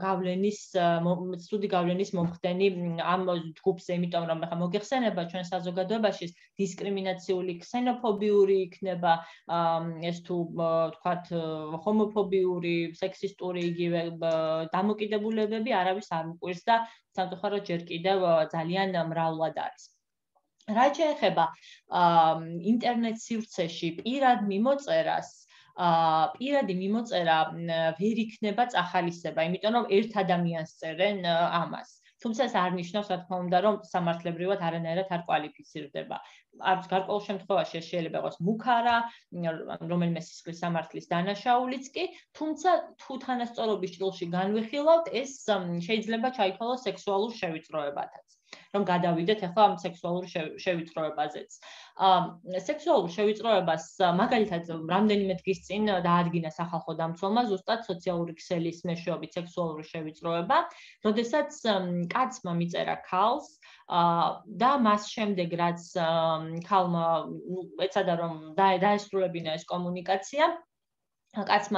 S1: გავლენის მომხდენი ამ ჯგუფზე, იმიტომ რომ ახლა მოგეხსენება ჩვენ საზოგადოებაში დისკრიმინაციული ქსენოფობიური იქნება, ეს თუ ვთქვათ ჰომოფობიური, სექსისტური იგივე დამოკიდებულებები არავის არ მკვირს და სამწუხაროდ ჯერ კიდევ ძალიან მრავლად არის. რაც შეეხება ინტერნეტ სივრცეში პირად მიმოწერას, პირადი მიმოწერა ვერ იქნება წახალისება, იმიტომ რომ ერთ ადამიანს წერენ ამას. თუმცა ეს არ ნიშნავს, რა თქმა უნდა, რომ სამართლებრივად არანაირად არ კვალიფიცირდება. არც გარკვეულ შემთხვევაში შეიძლება იყოს მუქარა, რომელიმე სისხლის სამართლის დანაშაულიც კი, თუმცა თუ თანასწორობის ჭრილში განვიხილავთ, ეს შეიძლება ჩაითვალოს სექსუალურ შევიწროებათაც. რომ გადავიდეთ ახლა ამ სექსუალურ შევიწროებაზეც. სექსუალურ შევიწროებას მაგალითად რამდენიმე დღის წინ დაადგინა სახალხო დამცველმა ზუსტად სოციალური ქსელის მეშვეობით სექსუალური შევიწროება, როდესაც კაცმა მიწერა ქალს და მას შემდეგ რაც ქალმა ეცადა რომ დაესრულებინა ეს კომუნიკაცია, კაცმა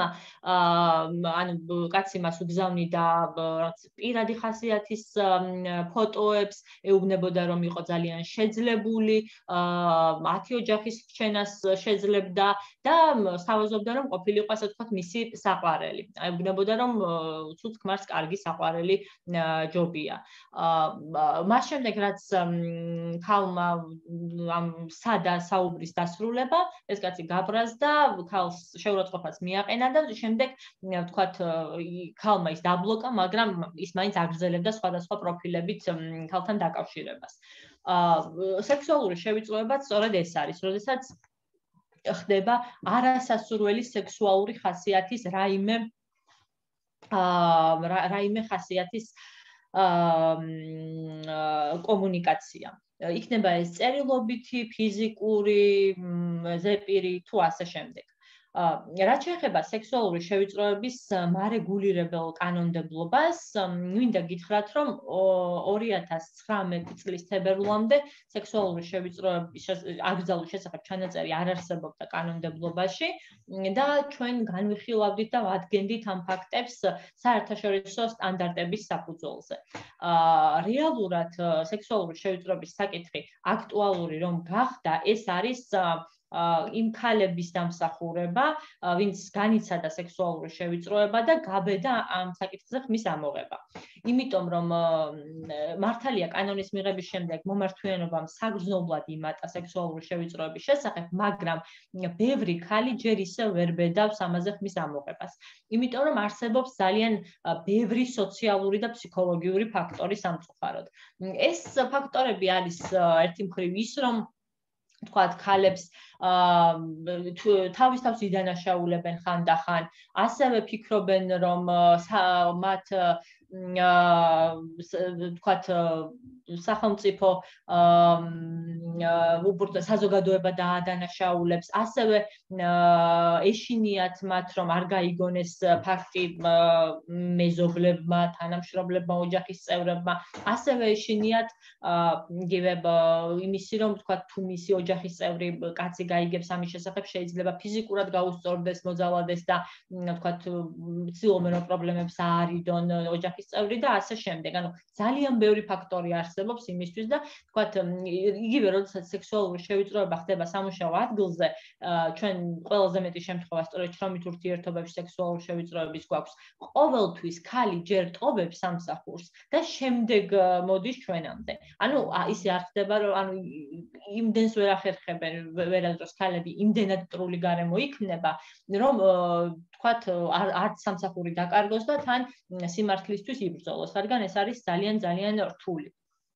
S1: კაცი მას უგზავნიდა პირადი ხასიათის ფოტოებს, ეუბნებოდა რომ იყო ძალიან შეძლებული, 10 ოჯახის რჩენას შეძლებდა და სთავაზობდა რომ ყოფილიყო ასე ვთქვათ მისი საყვარელი. ეუბნებოდა რომ ცუდ ქმარს კარგი საყვარელი ჯობია. მას შემდეგ რაც ქალმა ამ სადა საუბრის დასრულება, ეს კაცი გაბრაზდა, ქალს შეურაცხყოფას მიაყენა და შემდეგ ვთქვათ ქალმა ის დაბლოკა, მაგრამ ის მაინც აგრძელებდა სხვადასხვა პროფილებით ქალთან დაკავშირებას. სექსუალური შევიწროებაც სწორედ ეს არის, როდესაც ხდება არასასურველი სექსუალური ხასიათის რაიმე ხასიათის კომუნიკაცია. იქნება ეს წერილობითი, ფიზიკური, ზეპირი თუ ასე შემდეგ. რაც შეეხება სექსუალური შევიწროების მარეგულირებელ კანონმდებლობას, მინდა გითხრათ, რომ 2019 წლის თებერვლამდე სექსუალური შევიწროების აკრძალვის შესახებ ჩანაწერი არ არსებობდა კანონმდებლობაში და ჩვენ განვიხილავდით და ვადგენდით ამ ფაქტებს საერთაშორისო სტანდარტების საფუძველზე. რეალურად სექსუალური შევიწროების საკითხი აქტუალური რომ გახდა, ეს არის იმ ქალების დამსახურება, ვინც განიცადა სექსუალური შევიწროება და გაბედა ამ საკითხზე ხმის ამოღება. იმიტომ რომ მართალია კანონის მიღების შემდეგ მომართვიანობამ საგრძნობლად იმატა სექსუალური შევიწროების შესახებ, მაგრამ ბევრი ქალი ჯერ ისევ ვერ ბედავს ამაზე ხმის ამოღებას. იმიტომ რომ არსებობს ძალიან ბევრი სოციალური და ფსიქოლოგიური ფაქტორი სამწუხაროდ. ეს ფაქტორები არის ერთი მხრივ ის, რომ ვთქვათ, ქალებს თავის თავს იდანაშაულებენ ხანდახან, ასევე ფიქრობენ, რომ მათ ვთქვათ, სახელმწიფო უბრალოდ საზოგადოება დაადანაშაულებს, ასევე ეშინიათ მათ, რომ არ გაიგონეს ფაქტი მეზობლებმა, თანამშრომლებმა, ოჯახის წევრებმა, ასევე ეშინიათ იგივე იმისი, რომ ვთქვათ, თუ მისი ოჯახის წევრი კაცი გაიგებს ამის შესახებ, შეიძლება ფიზიკურად გაუსწორდეს, მოძალადეს და ვთქვათ, ცდილობენ რომ პრობლემებს აარიდონ ოჯახის წევრი და ასე შემდეგ. ანუ ძალიან ბევრი ფაქტორი არსებობს იმისთვის და ვთქვათ, იგივე როდესაც სექსუალური შევიწროება ხდება სამუშაო ადგილზე, ჩვენ ყველაზე მეტი შემთხვევა სწორედ შრომით ურთიერთობებში სექსუალური შევიწროების გვაქვს. ყოველთვის ქალი ჯერ ტოვებს სამსახურს და შემდეგ მოდის ჩვენამდე. ანუ ისე არ ხდება, რომ ანუ იმდენს ვერ ახერხებენ ვერასდროს ქალები იმდენად ტრული გარემო იქნება, რომ ვთქვათ, არც სამსახური დაკარგოს და თან სიმართლისთვის იბრძოლოს, რადგან ეს არის ძალიან რთული.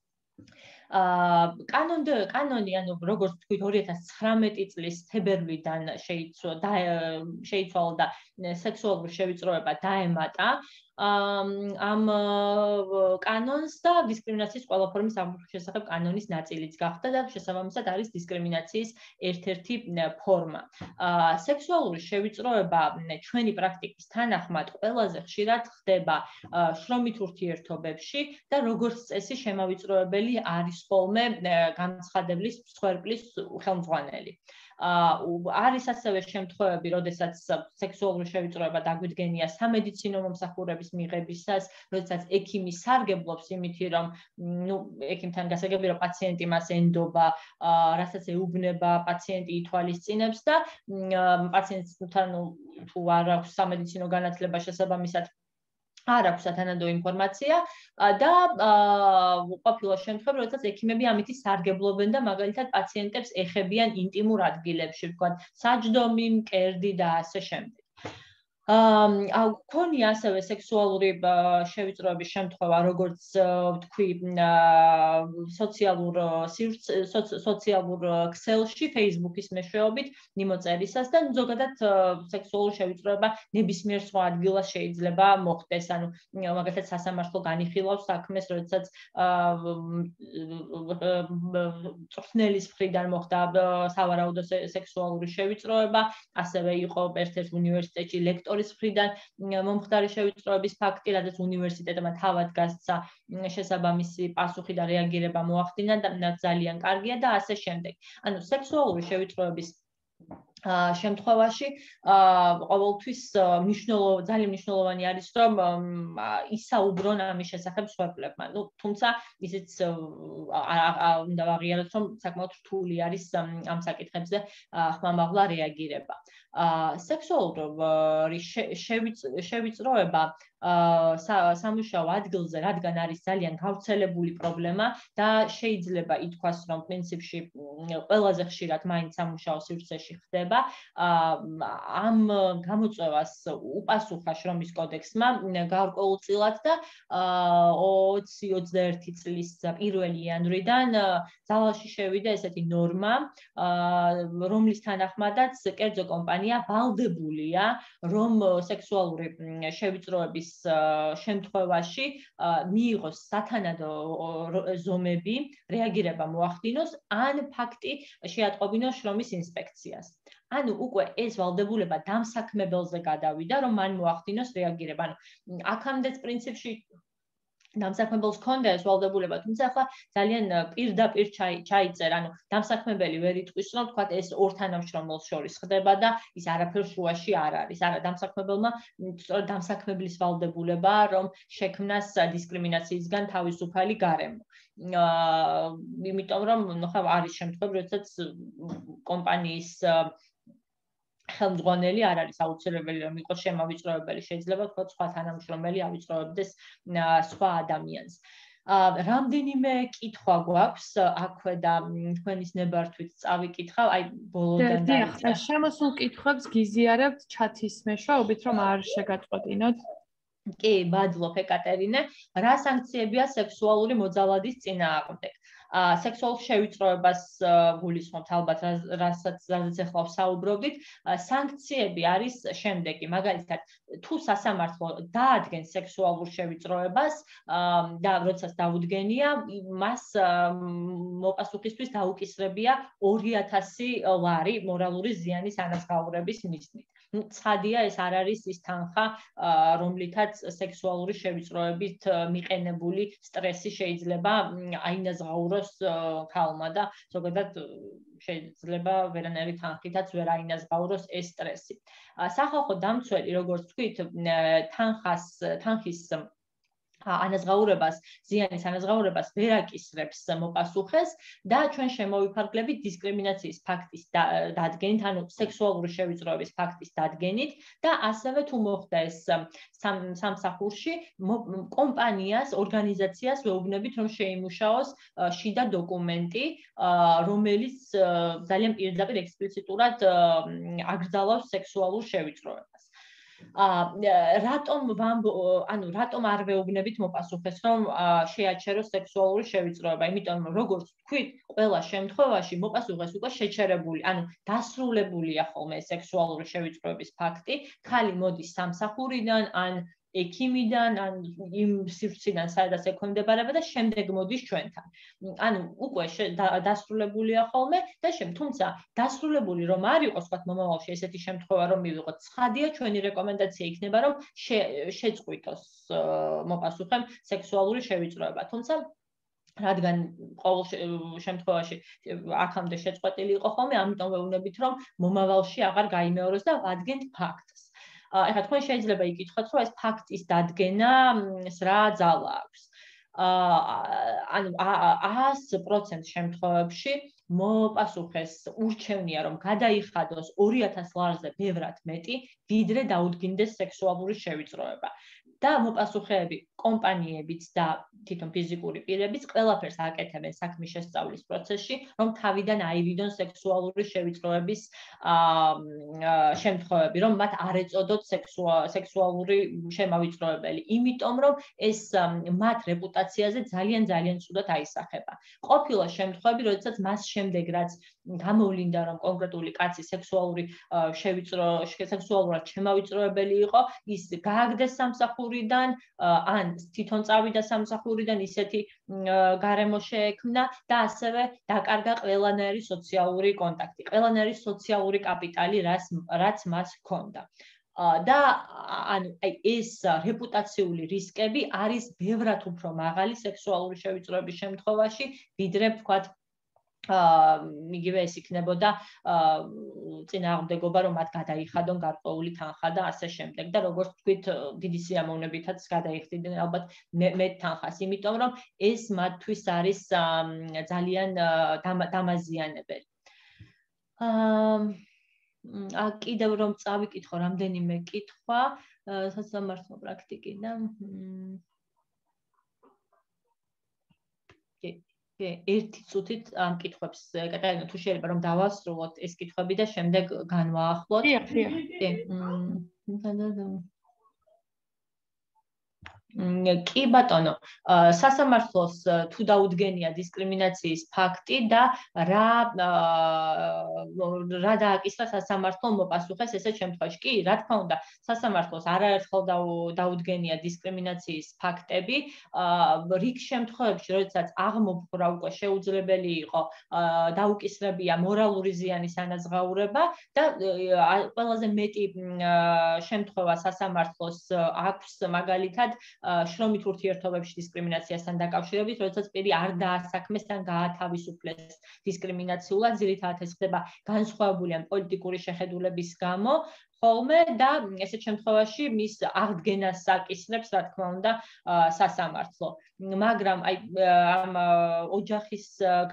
S1: კანონი, ანუ როგორც თქვით, 2019 წლის თებერვლიდან შეიცვალა და სექსუალური შევიწროება დაემატა ამ კანონს და დისკრიმინაციის ყველა ფორმის აღბრძოლის შესახებ კანონის ნაწილიც გახდა და შესაბამისად არის დისკრიმინაციის ერთ-ერთი ფორმა. სექსუალური შევიწროება ჩვენი პრაქტიკის თანახმად ყველაზე ხშირად ხდება შრომით ურთიერთობებში და როგორც წესი შემავიწროებელი არის ხოლმე განცხადებლის მსხვერპლის ხელმძღვანელი. არის ასევე შემთხვევები, როდესაც სექსუალური შევიწროება დაგვიდგენია სამედიცინო მომსახურების მიღებისას, როდესაც ექიმი სარგებლობს იმითი, რომ ექიმთან გასაგები, რომ პაციენტი მას ენდობა, რასაც ეუბნება, პაციენტი ითვალისწინებს და პაციენტთან თუ არ აქვს სამედიცინო განათლება შესაბამისად არ აქვს სათანადო ინფორმაცია და ყოფილა შემთხვევები, როდესაც ექიმები ამითი სარგებლობენ და მაგალითად პაციენტებს ეხებიან ინტიმურ ადგილებში, ვთქვათ, საჯდომი, მკერდი და ასე შემდეგ. გქონია ასევე სექსუალური შევიწროების შემთხვევა, როგორც ვთქვი, სოციალურ ქსელში, Facebook-ის მეშვეობით მიმოწერისას და ზოგადად სექსუალური შევიწროება ნებისმიერ სხვა ადგილას შეიძლება მოხდეს. ანუ მაგალითად სასამართლო განიხილავს საქმეს, როდესაც წვრთნელის მხრიდან მოხდა სავარაუდო სექსუალური შევიწროება, ასევე იყო ერთ-ერთ უნივერსიტეტში ლექტორის მხრიდან მომხდარი შევიწროების ფაქტი, რადგან უნივერსიტეტმა თავად გასცა შესაბამისი პასუხი და რეაგირება მოახდინა და ძალიან კარგია და ასე შემდეგ. ანუ სექსუალური შევიწროების შემთხვევაში ყოველთვის ძალიან მნიშვნელოვანი არის, რომ ისაუბრონ ამის შესახებ მსხვერპლებმა. თუმცა ისიც უნდა ვაღიაროთ, რომ საკმაოდ რთული არის ამ საკითხებზე ხმამაღლა რეაგირება. სექსუალური შევიწროება სამუშაო ადგილზე, რადგან არის ძალიან გავრცელებული პრობლემა და შეიძლება ითქვას, რომ პრინციპში ყველაზე ხშირად მაინც სამუშაო სივრცეში ხდება. ამ გამოწვევას უპასუხა შრომის კოდექსმა გარკვეულწილად და 2021 წლის 1 იანვრიდან ძალაში შევიდა ესეთი ნორმა, რომლის თანახმადაც კერძო კომპანია ვალდებულია, რომ სექსუალური შევიწროების შემთხვევაში მიიღოს სათანადო ზომები, რეაგირება მოახდინოს, ან ფაქტი შეატყობინოს შრომის ინსპექციას. ანუ უკვე ეს ვალდებულება დამსაქმებელზე გადავიდა, რომ მან მოახდინოს რეაგირება. ანუ აქამდეც პრინციპში დამსაქმებელს ჰქონდა ეს ვალდებულება, თუმცა ახლა ძალიან პირდაპირ ჩაიწერა, ანუ დამსაქმებელი ვერ იტყვის, რომ თქვა ეს ორ თანამშრომელს შორის ხდება და ის არაფერ შუაში არ არის. არა, დამსაქმებელმა სწორედ დამსაქმებლის ვალდებულება, რომ შექმნას დისკრიმინაციისგან თავისუფალი გარემო. იმიტომ რომ ხა არის შემთხვევები, როდესაც კომპანიის ხელმძღვანელი არ არის აუცილებელი, რომ იყოს შემავიწროებელი, შეიძლება თქვა სხვა თანამშრომელი ავიწროებდეს სხვა ადამიანს. რამდენიმე კითხვა გვაქვს აქვე და თქვენის ნებართვით წავიკითხავ, აი ბოლოდან დაიწყე.
S2: შემოსულ კითხვებს გიზიარებთ ჩათის მეშვეობით, რომ არ შეგაწყვეტინოთ.
S1: კი, მადლობ ეკატერინე. რა სანქციებია სექსუალური მოძალადის წინააღმდეგ? სექსუალურ შევიწროებას გულისხმობთ ალბათ, რასაც ახლა ვსაუბრობდით. სანქციები არის შემდეგი, მაგალითად, თუ სასამართლო დაადგენს სექსუალურ შევიწროებას და როდესაც დაუდგენია, მას მოპასუხისთვის დაუკისრებია 2000 ლარი მორალური ზიანის ანაზღაურების მიზნით. ცხადია, ეს არ არის ის თანხა, რომლითაც სექსუალური შევიწროებით მიყენებული სტრესი შეიძლება აინაზღაუროს ქალმა და ზოგადად შეიძლება ვერანაირი თანხითაც ვერ აინაზღაუროს ეს სტრესი. სახალხო დამცველი, როგორც თქვით, თანხის ანაზღაურებას, ზიანის ანაზღაურებას ვერ აკისრებს მოპასუხეს და ჩვენ შემოვიფარგლებით დისკრიმინაციის ფაქტის დადგენით, ანუ სექსუალური შევიწროების ფაქტის დადგენით და ასევე თუ მოხდა ეს სამსახურში, კომპანიას, ორგანიზაციას ვეუბნებით, რომ შეიმუშაოს შიდა დოკუმენტი, რომელიც ძალიან პირდაპირ ექსპლიციტურად აკრძალავს სექსუალურ შევიწროებას. რატომ არ ვეუბნებით მოპასუხეს, რომ შეაჩეროს სექსუალური შევიწროება? იმიტომ რომ როგორც ვთქვით, ყველა შემთხვევაში მოპასუხეს უკვე შეჩერებული, ანუ დასრულებულია ხოლმე სექსუალური შევიწროების ფაქტი, ხალი მოდის სამსახურიდან, ან ექიმიდან, ან იმ სივრციდან, სადაც ექვემდებარება და შემდეგ მოდის ჩვენთან. ანუ უკვე დასრულებულია ხოლმე და თუმცა დასრულებული რომ არ იყოს, თქვათ მომავალში ესეთი შემთხვევა რომ მივიღოთ, ცხადია, ჩვენი რეკომენდაცია იქნება, რომ შეწყვიტოს მოპასუხემ სექსუალური შევიწროება. თუმცა რადგან ყოველ შემთხვევაში აქამდე შეწყვეტილი იყო ხოლმე, ამიტომ ვეუბნებით, რომ მომავალში აღარ გაიმეოროს და ვადგენთ ფაქტს. ეხლა თქვენ შეიძლება იკითხოთ, რომ ეს ფაქტის დადგენას რა ძალა აქვს. ანუ 100% შემთხვევებში მოპასუხეს ურჩევნია, რომ გადაიხადოს 2000 ლარზე ბევრად მეტი, ვიდრე დაუდგინდეს სექსუალური შევიწროება. და მოპასუხეები კომპანიებიც და თვითონ ფიზიკური პირებიც ყველაფერს აკეთებენ საქმის შესწავლის პროცესში, რომ თავიდან აივიდონ სექსუალური შევიწროების შემთხვევები, რომ მათ არ ეწოდოთ სექსუალური შემავიწროებელი, იმიტომ რომ ეს მათ რეპუტაციაზე ძალიან ცუდად აისახება. ყოფილა შემთხვევები, როდესაც მას შემდეგ რაც გამოვლინდა, რომ კონკრეტული კაცი სექსუალურად შემავიწროებელი იყო, ის გააგდეს სამსახურიდან, ან თვითონ წავიდა სამსახურიდან, ისეთი გარემო შეექმნა და ასევე დაკარგა ყველანაირი სოციალური კონტაქტი, ყველანაირი სოციალური კაპიტალი, რაც მას ჰქონდა. და ანუ ეს რეპუტაციული რისკები არის ბევრად უფრო მაღალი სექსუალური შევიწროების შემთხვევაში, ვიდრე ვთქვათ იგივე ეს იქნებოდა წინააღმდეგობა, რომ მათ გადაიხადონ გარკვეული თანხა და ასე შემდეგ და როგორც ვთქვით, დიდი სიამოვნებითაც გადაიხდიდნენ ალბათ მეტ თანხას, იმიტომ რომ ეს მათთვის არის ძალიან დამაზიანებელი. კიდევ რომ წავიკითხო რამდენიმე კითხვა სასამართლო პრაქტიკიდან. ერთი წუთით ამ კითხვებს კატერინა თუ შეიძლება რომ დავასრულოთ ეს კითხვები და შემდეგ განვაახლოთ. კი ბატონო, სასამართლოს თუ დაუდგენია დისკრიმინაციის ფაქტი და რა დააკისრა სასამართლომ მოპასუხეს ესეთ შემთხვევაში. კი, რა თქმა უნდა, სასამართლოს არაერთხელ დაუდგენია დისკრიმინაციის ფაქტები, რიგ შემთხვევებში, როდესაც აღმოფხვრა უკვე შეუძლებელი იყო, დაუკისრებია მორალური ზიანის ანაზღაურება და ყველაზე მეტი შემთხვევა სასამართლოს აქვს მაგალითად შრომით ურთიერთობებში დისკრიმინაციასთან დაკავშირებით, როდესაც პირი არ დაასაქმეს ან გაათავისუფლეს დისკრიმინაციულად, ძირითადად ეს ხდება განსხვავებული ან პოლიტიკური შეხედულების გამო, ხოლმე და ესეთ შემთხვევაში მის აღდგენას აკისრებს, რა თქმა უნდა, სასამართლო. მაგრამ ამ ოჯახის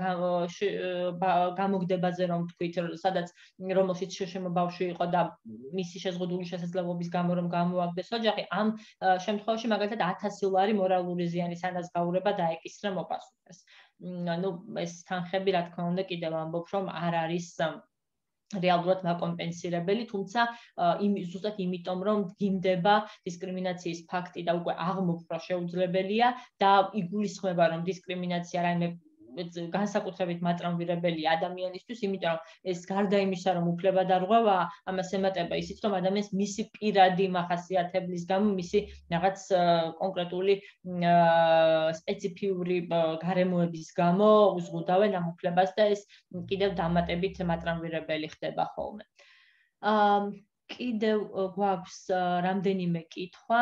S1: გამოგდებაზე რომ ვთქვით, სადაც რომელშიც შეშემო ბავშვი იყო და მისი შეზღუდული შესაძლებლობის გამო რომ გამოაგდეს ოჯახი, ამ შემთხვევაში მაგალითად 1000 ლარი მორალური ზიანის ანაზღაურება დაეკისრა მოპასუხეს. ანუ ეს თანხები, რა თქმა უნდა, კიდევ ამბობ, რომ არ არის რეალურად მაკომპენსირებელი, თუმცა ზუსტად იმიტომ, რომ დგინდება დისკრიმინაციის ფაქტი და უკვე აღმოფხვრა შეუძლებელია და იგულისხმება, რომ დისკრიმინაცია რაიმე განსაკუთრებით მატრამვირებელია ადამიანისთვის, იმიტომ რომ ეს გარდა იმისა, რომ უფლება დარღვევა, ამას ემატება ისიც, რომ ადამიანს მისი პირადი მახასიათებლის გამო, მისი რაღაც კონკრეტული სპეციფიური გარემოების გამო უზღუდავენ ამ უფლებას და ეს კიდევ დამატებით მატრამვირებელი ხდება ხოლმე. კიდევ გვაქვს რამდენიმე კითხვა.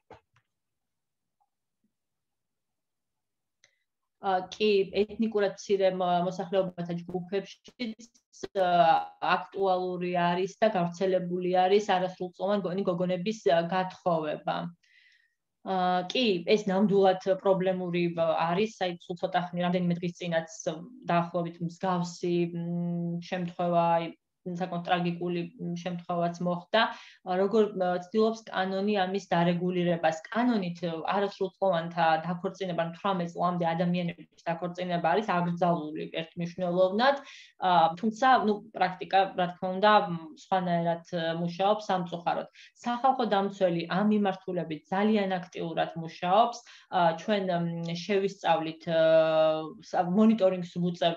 S1: კი, ეთნიკურად მცირე მოსახლეობათა ჯგუფებში აქტუალური არის და გავრცელებული არის არასრულწლოვანი გოგონების გათხოვება. კი, ეს ნამდვილად პრობლემური არის, სულ ცოტა ხნი, რამდენიმე დღის წინაც დაახლოებით მსგავსი შემთხვევა საკმაოდ ტრაგიკული შემთხვევაც მოხდა, როგორ ცდილობს კანონი ამის დარეგულირებას. კანონით არასრულწლოვანთა დაქორწინება 18 წლამდე ადამიანების დაქორწინება არის აკრძალული ერთმნიშვნელოვნად, თუმცა პრაქტიკა, რა თქმა უნდა, სხვანაირად მუშაობს სამწუხაროდ. სახალხო დამცველი ამ მიმართულებით ძალიან აქტიურად მუშაობს. ჩვენ შევისწავლით მონიტორინგს ვუწევთ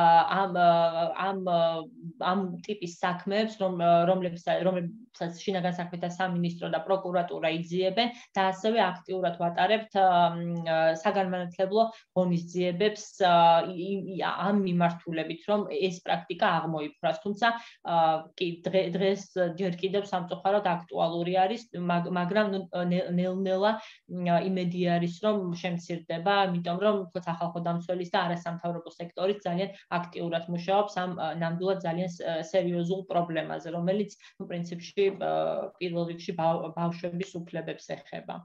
S1: ამ ტიპის საქმეებს, რომლებსაც შინაგან საქმეთა სამინისტრო და პროკურატურა იძიებენ და ასევე აქტიურად ვატარებთ საგანმანათლებლო ღონისძიებებს ამ მიმართულებით, რომ ეს პრაქტიკა აღმოიფრას. თუმცა კი დღეს ჯერ კიდევ სამწუხაროდ აქტუალური არის, მაგრამ ნელ-ნელა იმედი არის, რომ შემცირდება, იმიტომ რომ სახალხო დამცველის და არასამთავრობო სექტორის ძალიან აქტიურად მუშაობს ამ ნამდვილად ძალიან სერიოზულ პრობლემაზე, რომელიც პრინციპში პირველ რიგში ბავშვების უფლებებს ეხება.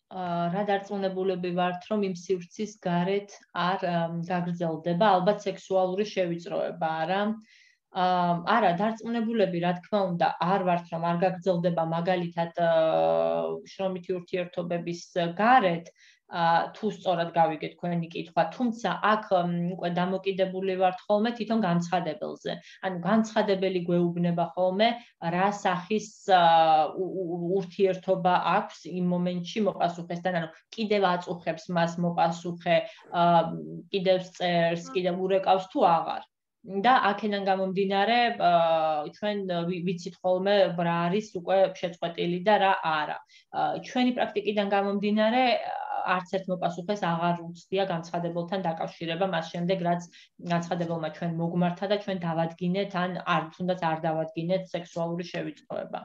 S1: რა დარწმუნებულები ვართ, რომ იმ სივრცის გარეთ არ გაგრძელდება ალბათ სექსუალური შევიწროება, არა? არა, დარწმუნებულები, რა თქმა უნდა, არ ვართ, რომ არ გაგრძელდება მაგალითად შრომითი ურთიერთობების გარეთ, თუ სწორად გავიგეთ თქვენი კითხვა, თუმცა აქ უკვე დამოკიდებული ვართ ხოლმე თვითონ განცხადებელზე. ანუ განცხადებელი გვეუბნება ხოლმე რა სახის ურთიერთობა აქვს იმ მომენტში მოპასუხესთან, ანუ კიდევ აწუხებს მას მოპასუხე, კიდევ წერს, კიდევ ურეკავს თუ აღარ. და აქედან გამომდინარე, ჩვენ ვიცით ხოლმე რა არის უკვე შეწყვეტილი და რა არა. ჩვენი პრაქტიკიდან გამომდინარე, არც ერთ მოპასუხეს აღარ უცდია განცხადებელთან დაკავშირება, მას შემდეგ რაც განცხადებელმა ჩვენ მოგმართა და ჩვენ დავადგინეთ, ან თუნდაც არ დავადგინეთ სექსუალური შევიწროება.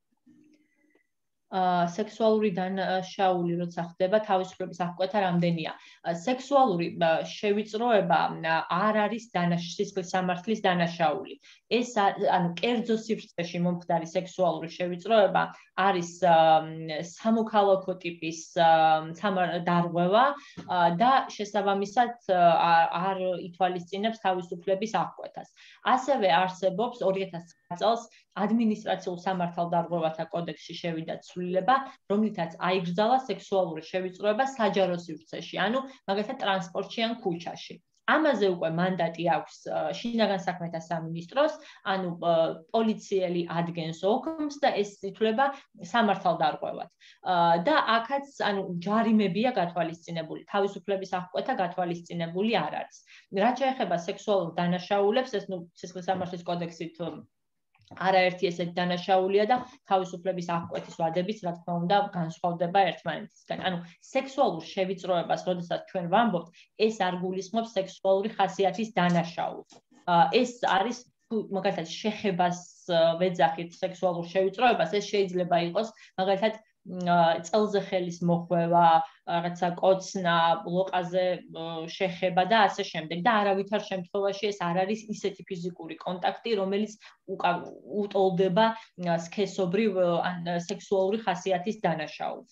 S1: სექსუალური დანაშაული როცა ხდება, თავისუფლების აღკვეთა რამდენია. სექსუალური შევიწროება არ არის სისხლის სამართლის დანაშაული. ეს ანუ კერძო სივრცეში მომხდარი სექსუალური შევიწროება არის სამოქალაქო ტიპის დარღვევა და შესაბამისად არ ითვალისწინებს თავისუფლების აღკვეთას. ასევე არსებობს 2009 წელს ადმინისტრაციულ სამართალდარღვევათა კოდექსში შევიდა ცვლილება, რომლითაც აიგრძალა სექსუალური შევიწროება საჯარო სივრცეში, ანუ მაგალითად ტრანსპორტში ან ქუჩაში. ამაზე უკვე მანდატი აქვს შინაგან საქმეთა სამინისტროს, ანუ პოლიციელი ადგენს ოქმს და ეს ითვლება სამართალდარღვევად. და აქაც ანუ ჯარიმებია გათვალისწინებული, თავისუფლების აღკვეთა გათვალისწინებული არ არის. რაც შეეხება სექსუალურ დანაშაულებს, ეს სისხლის სამართლის კოდექსით არაერთი ესეთი დანაშაულია და თავისუფლების აღკვეთის ვადებიც, რა თქმა უნდა, განსხვავდება ერთმანეთისგან. ანუ სექსუალურ შევიწროებას, როდესაც ჩვენ ვამბობთ, ეს არ გულისხმობს სექსუალური ხასიათის დანაშაულს. ეს არის მაგალითად შეხებას ვეძახით სექსუალურ შევიწროებას, ეს შეიძლება იყოს მაგალითად წელზე ხელის მოხვევა, რაღაცა კოცნა, ლოყაზე შეხება და ასე შემდეგ. და არავითარ შემთხვევაში ეს არ არის ისეთი ფიზიკური კონტაქტი, რომელიც უტოლდება სქესობრივ ან სექსუალური ხასიათის დანაშაულს.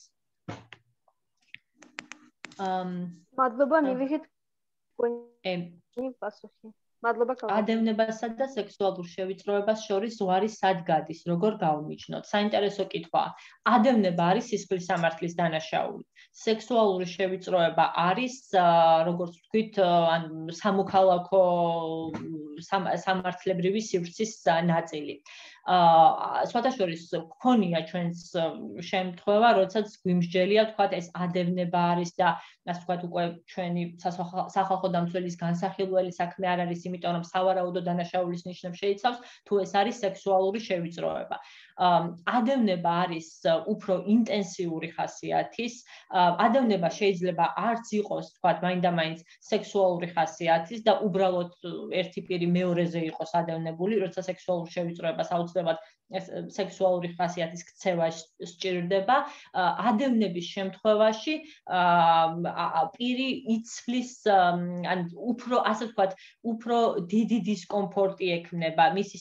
S3: მადლობა, მივიღეთ თქვენი პასუხი. მადლობა კალათი.
S1: ადევნებასა და სექსუალურ შევიწროებას შორის ზღვარი სად გადის, როგორ გავმიჯნოთ? საინტერესო კითხვაა. ადევნება არის სისხლის სამართლის დანაშაული. სექსუალური შევიწროება არის, როგორც ვთქვით, ან სამოქალაქო სამართლებრივი სივრცის ნაწილი. სხვადასხვა გქონია ჩვენს შემთხვევა, როდესაც გვიმსჯელია, თქვათ, ეს ადევნება არის და ასე ვთქვათ, უკვე ჩვენი სახალხო დამცველის განსახილველი საქმე არ არის, იმიტომ რომ სავარაუდო დანაშაულის ნიშნებს შეიცავს, თუ ეს არის სექსუალური შევიწროება. ადევნება არის უფრო ინტენსიური ხასიათის. ადევნება შეიძლება არც იყოს, თქვათ, მაინდა-მაინც სექსუალური ხასიათის და უბრალოდ ერთი პირი მეორეზე იყოს ადევნებული, როცა სექსუალურ შევიწროებას აუცილებლად სექსუალური ხასიათის ქცევა სჭირდება. ადევნების შემთხვევაში პირი იცვლის, ან უფრო, ასე ვთქვათ, უფრო დიდი დისკომფორტი ექმნება, მისი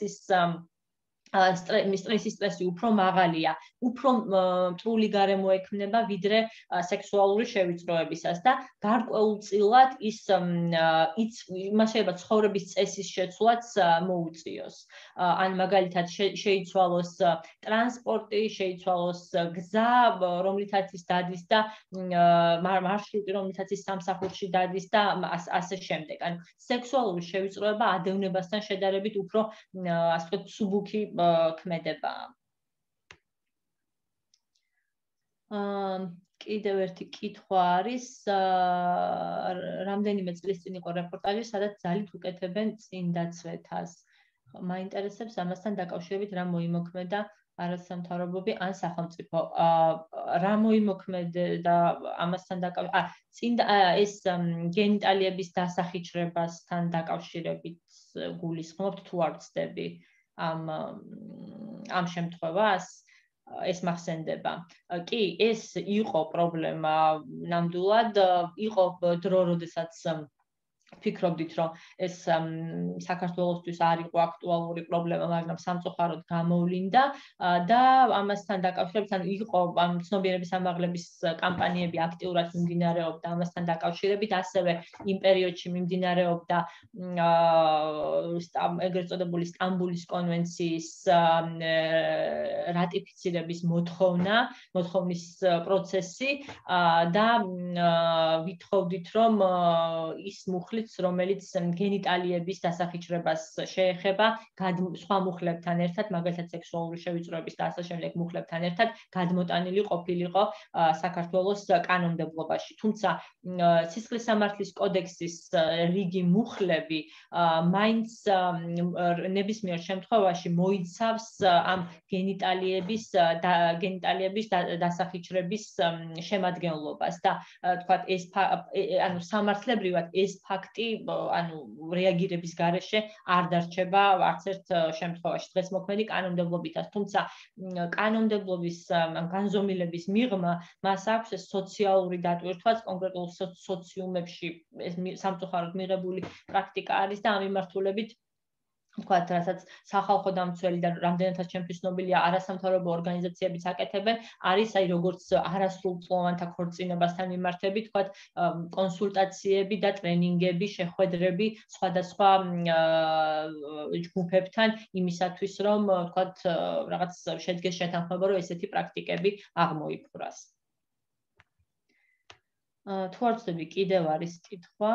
S1: სტრესი უფრო მაღალია, უფრო მტრული გარემო ექმნება ვიდრე სექსუალური შევიწროებისას და გარკვეულწილად მას შეიძლება ცხოვრების წესის შეცვლაც მოუწიოს. ან მაგალითად შეიცვალოს ტრანსპორტი, შეიცვალოს გზა, რომლითაც ის დადის და მარშრუტი, რომლითაც ის სამსახურში დადის და ასე შემდეგ. ან სექსუალური შევიწროება ადევნებასთან შედარებით უფრო, ასე ვთქვათ, სუბუქი ქმედება. კიდევ ერთი კითხვა არის, რამდენიმე წლის წინ იყო რეპორტაჟი, სადაც ძალით უკეთებენ წინდაცვეთას. მაინტერესებს ამასთან დაკავშირებით რა მოიმოქმედა არასამთავრობოები ან სახელმწიფო. რა მოიმოქმედა ამასთან დაკავშირებით? ეს გენიტალიების დასახიჩრებასთან დაკავშირებით გულისხმობთ თუ არ ვცდები ამ შემთხვევას? ეს მახსენდება. კი, ეს იყო პრობლემა ნამდვილად, იყო დრო, როდესაც ფიქრობდით, რომ ეს საქართველოსთვის არ იყო აქტუალური პრობლემა, მაგრამ სამწუხაროდ გამოვლინდა და ამასთან დაკავშირებით, ანუ იყო ცნობიერების ამაღლების კამპანიები აქტიურად მიმდინარეობდა ამასთან დაკავშირებით, ასევე იმ პერიოდში მიმდინარეობდა ეგრეთ წოდებული სტამბულის კონვენციის რატიფიცირების მოთხოვნის პროცესი და ვითხოვდით, რომ ის მუხლიც, რომელიც გენიტალიების დასახიჩრებას შეეხება, სხვა მუხლებთან ერთად, მაგალითად სექსუალური შევიწროების და ასე შემდეგ მუხლებთან ერთად გადმოტანილი ყოფილიყო საქართველოს კანონმდებლობაში. თუმცა სისხლის სამართლის კოდექსის რიგი მუხლები მაინც ნებისმიერ შემთხვევაში მოიცავს ამ გენიტალიების დასახიჩრების შემადგენლობას და თქვათ ეს ანუ სამართლებრივად ეს ფაქტი ანუ რეაგირების გარეშე არ დარჩება არც ერთ შემთხვევაში დღეს მოქმედი კანონმდებლობითაც, თუმცა კანონმდებლობის განზომილების მიღმა მას აქვს ეს სოციალური დატვირთვაც კონკრეტულ სოციუმებში ეს სამწუხაროდ მიღებული პრაქტიკა არის და ამ მიმართულებით თქვათ, რასაც სახალხო დამცველი და რამდენადაც ჩემთვის ცნობილია არასამთავრობო ორგანიზაციებიც აკეთებენ, არის აი როგორც არასრულწლოვანთა ქორწინებასთან მიმართებით, თქვათ, კონსულტაციები და ტრენინგები, შეხვედრები სხვადასხვა ჯგუფებთან იმისათვის, რომ თქვათ, რაღაც შედგეს შეთანხმება, რომ ესეთი პრაქტიკები აღმოიფხვრას. თუ არ ვცდები, კიდევ არის კითხვა.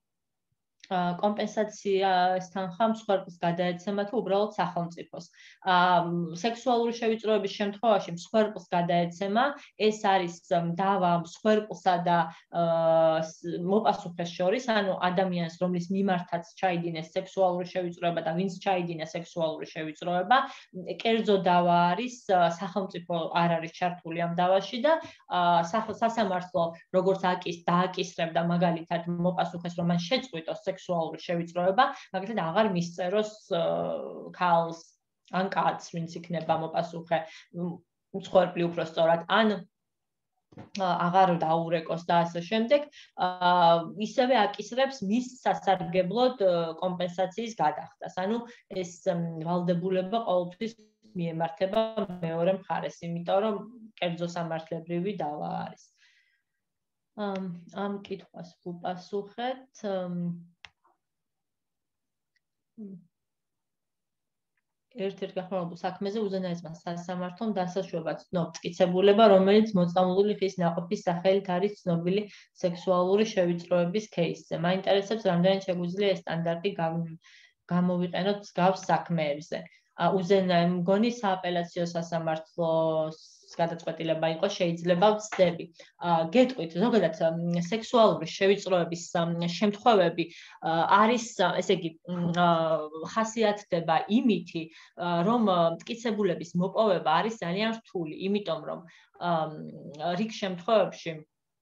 S1: კომპენსაციასთან ხარ მსხვერპლს გადაეცემა თუ უბრალოდ სახელმწიფოს. სექსუალური შევიწროების შემთხვევაში მსხვერპლს გადაეცემა, ეს არის დავა მსხვერპლსა და მოპასუხეს შორის, ანუ ადამიანს, რომლის მიმართაც ჩაიდინეს სექსუალური შევიწროება და ვინც ჩაიდინა სექსუალური შევიწროება, კერძო დავა არის, სახელმწიფო არ არის ჩართული ამ დავაში და სასამართლო როგორც დააკისრებდა მაგალითად მოპასუხეს, რომ მან შეწყვიტოს სექსუალური შევიწროება, მაგალითად აღარ მისწეროს ქალს ან კაცს, ვინც იქნება მოპასუხე, მსხვერპლი უფრო სწორად, ან აღარ დაურეკოს და ასე შემდეგ, ისევე აკისრებს მის სასარგებლოდ კომპენსაციის გადახდას. ანუ ეს ვალდებულება ყოველთვის მიემართება მეორე მხარეს, იმიტომ რომ კერძო სამართლებრივი დავა არის. ამ კითხვას ვუპასუხეთ. ერთ-ერთ გახმაურებულ საქმეზე უზენაესმა სასამართლომ დასაშვება ცნობს მტკიცებულება, რომელიც მოწამლული ხის ნაყოფის სახელით არის ცნობილი სექსუალური შევიწროების кейსზე. მაინტერესებს, რამდენად შეგვიძლია ეს სტანდარტი გამოვიყენოთ მსგავს საქმეებზე. მგონი სააპელაციო სასამართლოს გადაწყვეტილება იყო, შეიძლება ვცდები. გეტყვით, ზოგადად სექსუალური შევიწროების შემთხვევები არის, ესე იგი, ხასიათდება იმითი, რომ მტკიცებულების მოპოვება არის ძალიან რთული, იმიტომ რომ რიგ შემთხვევებში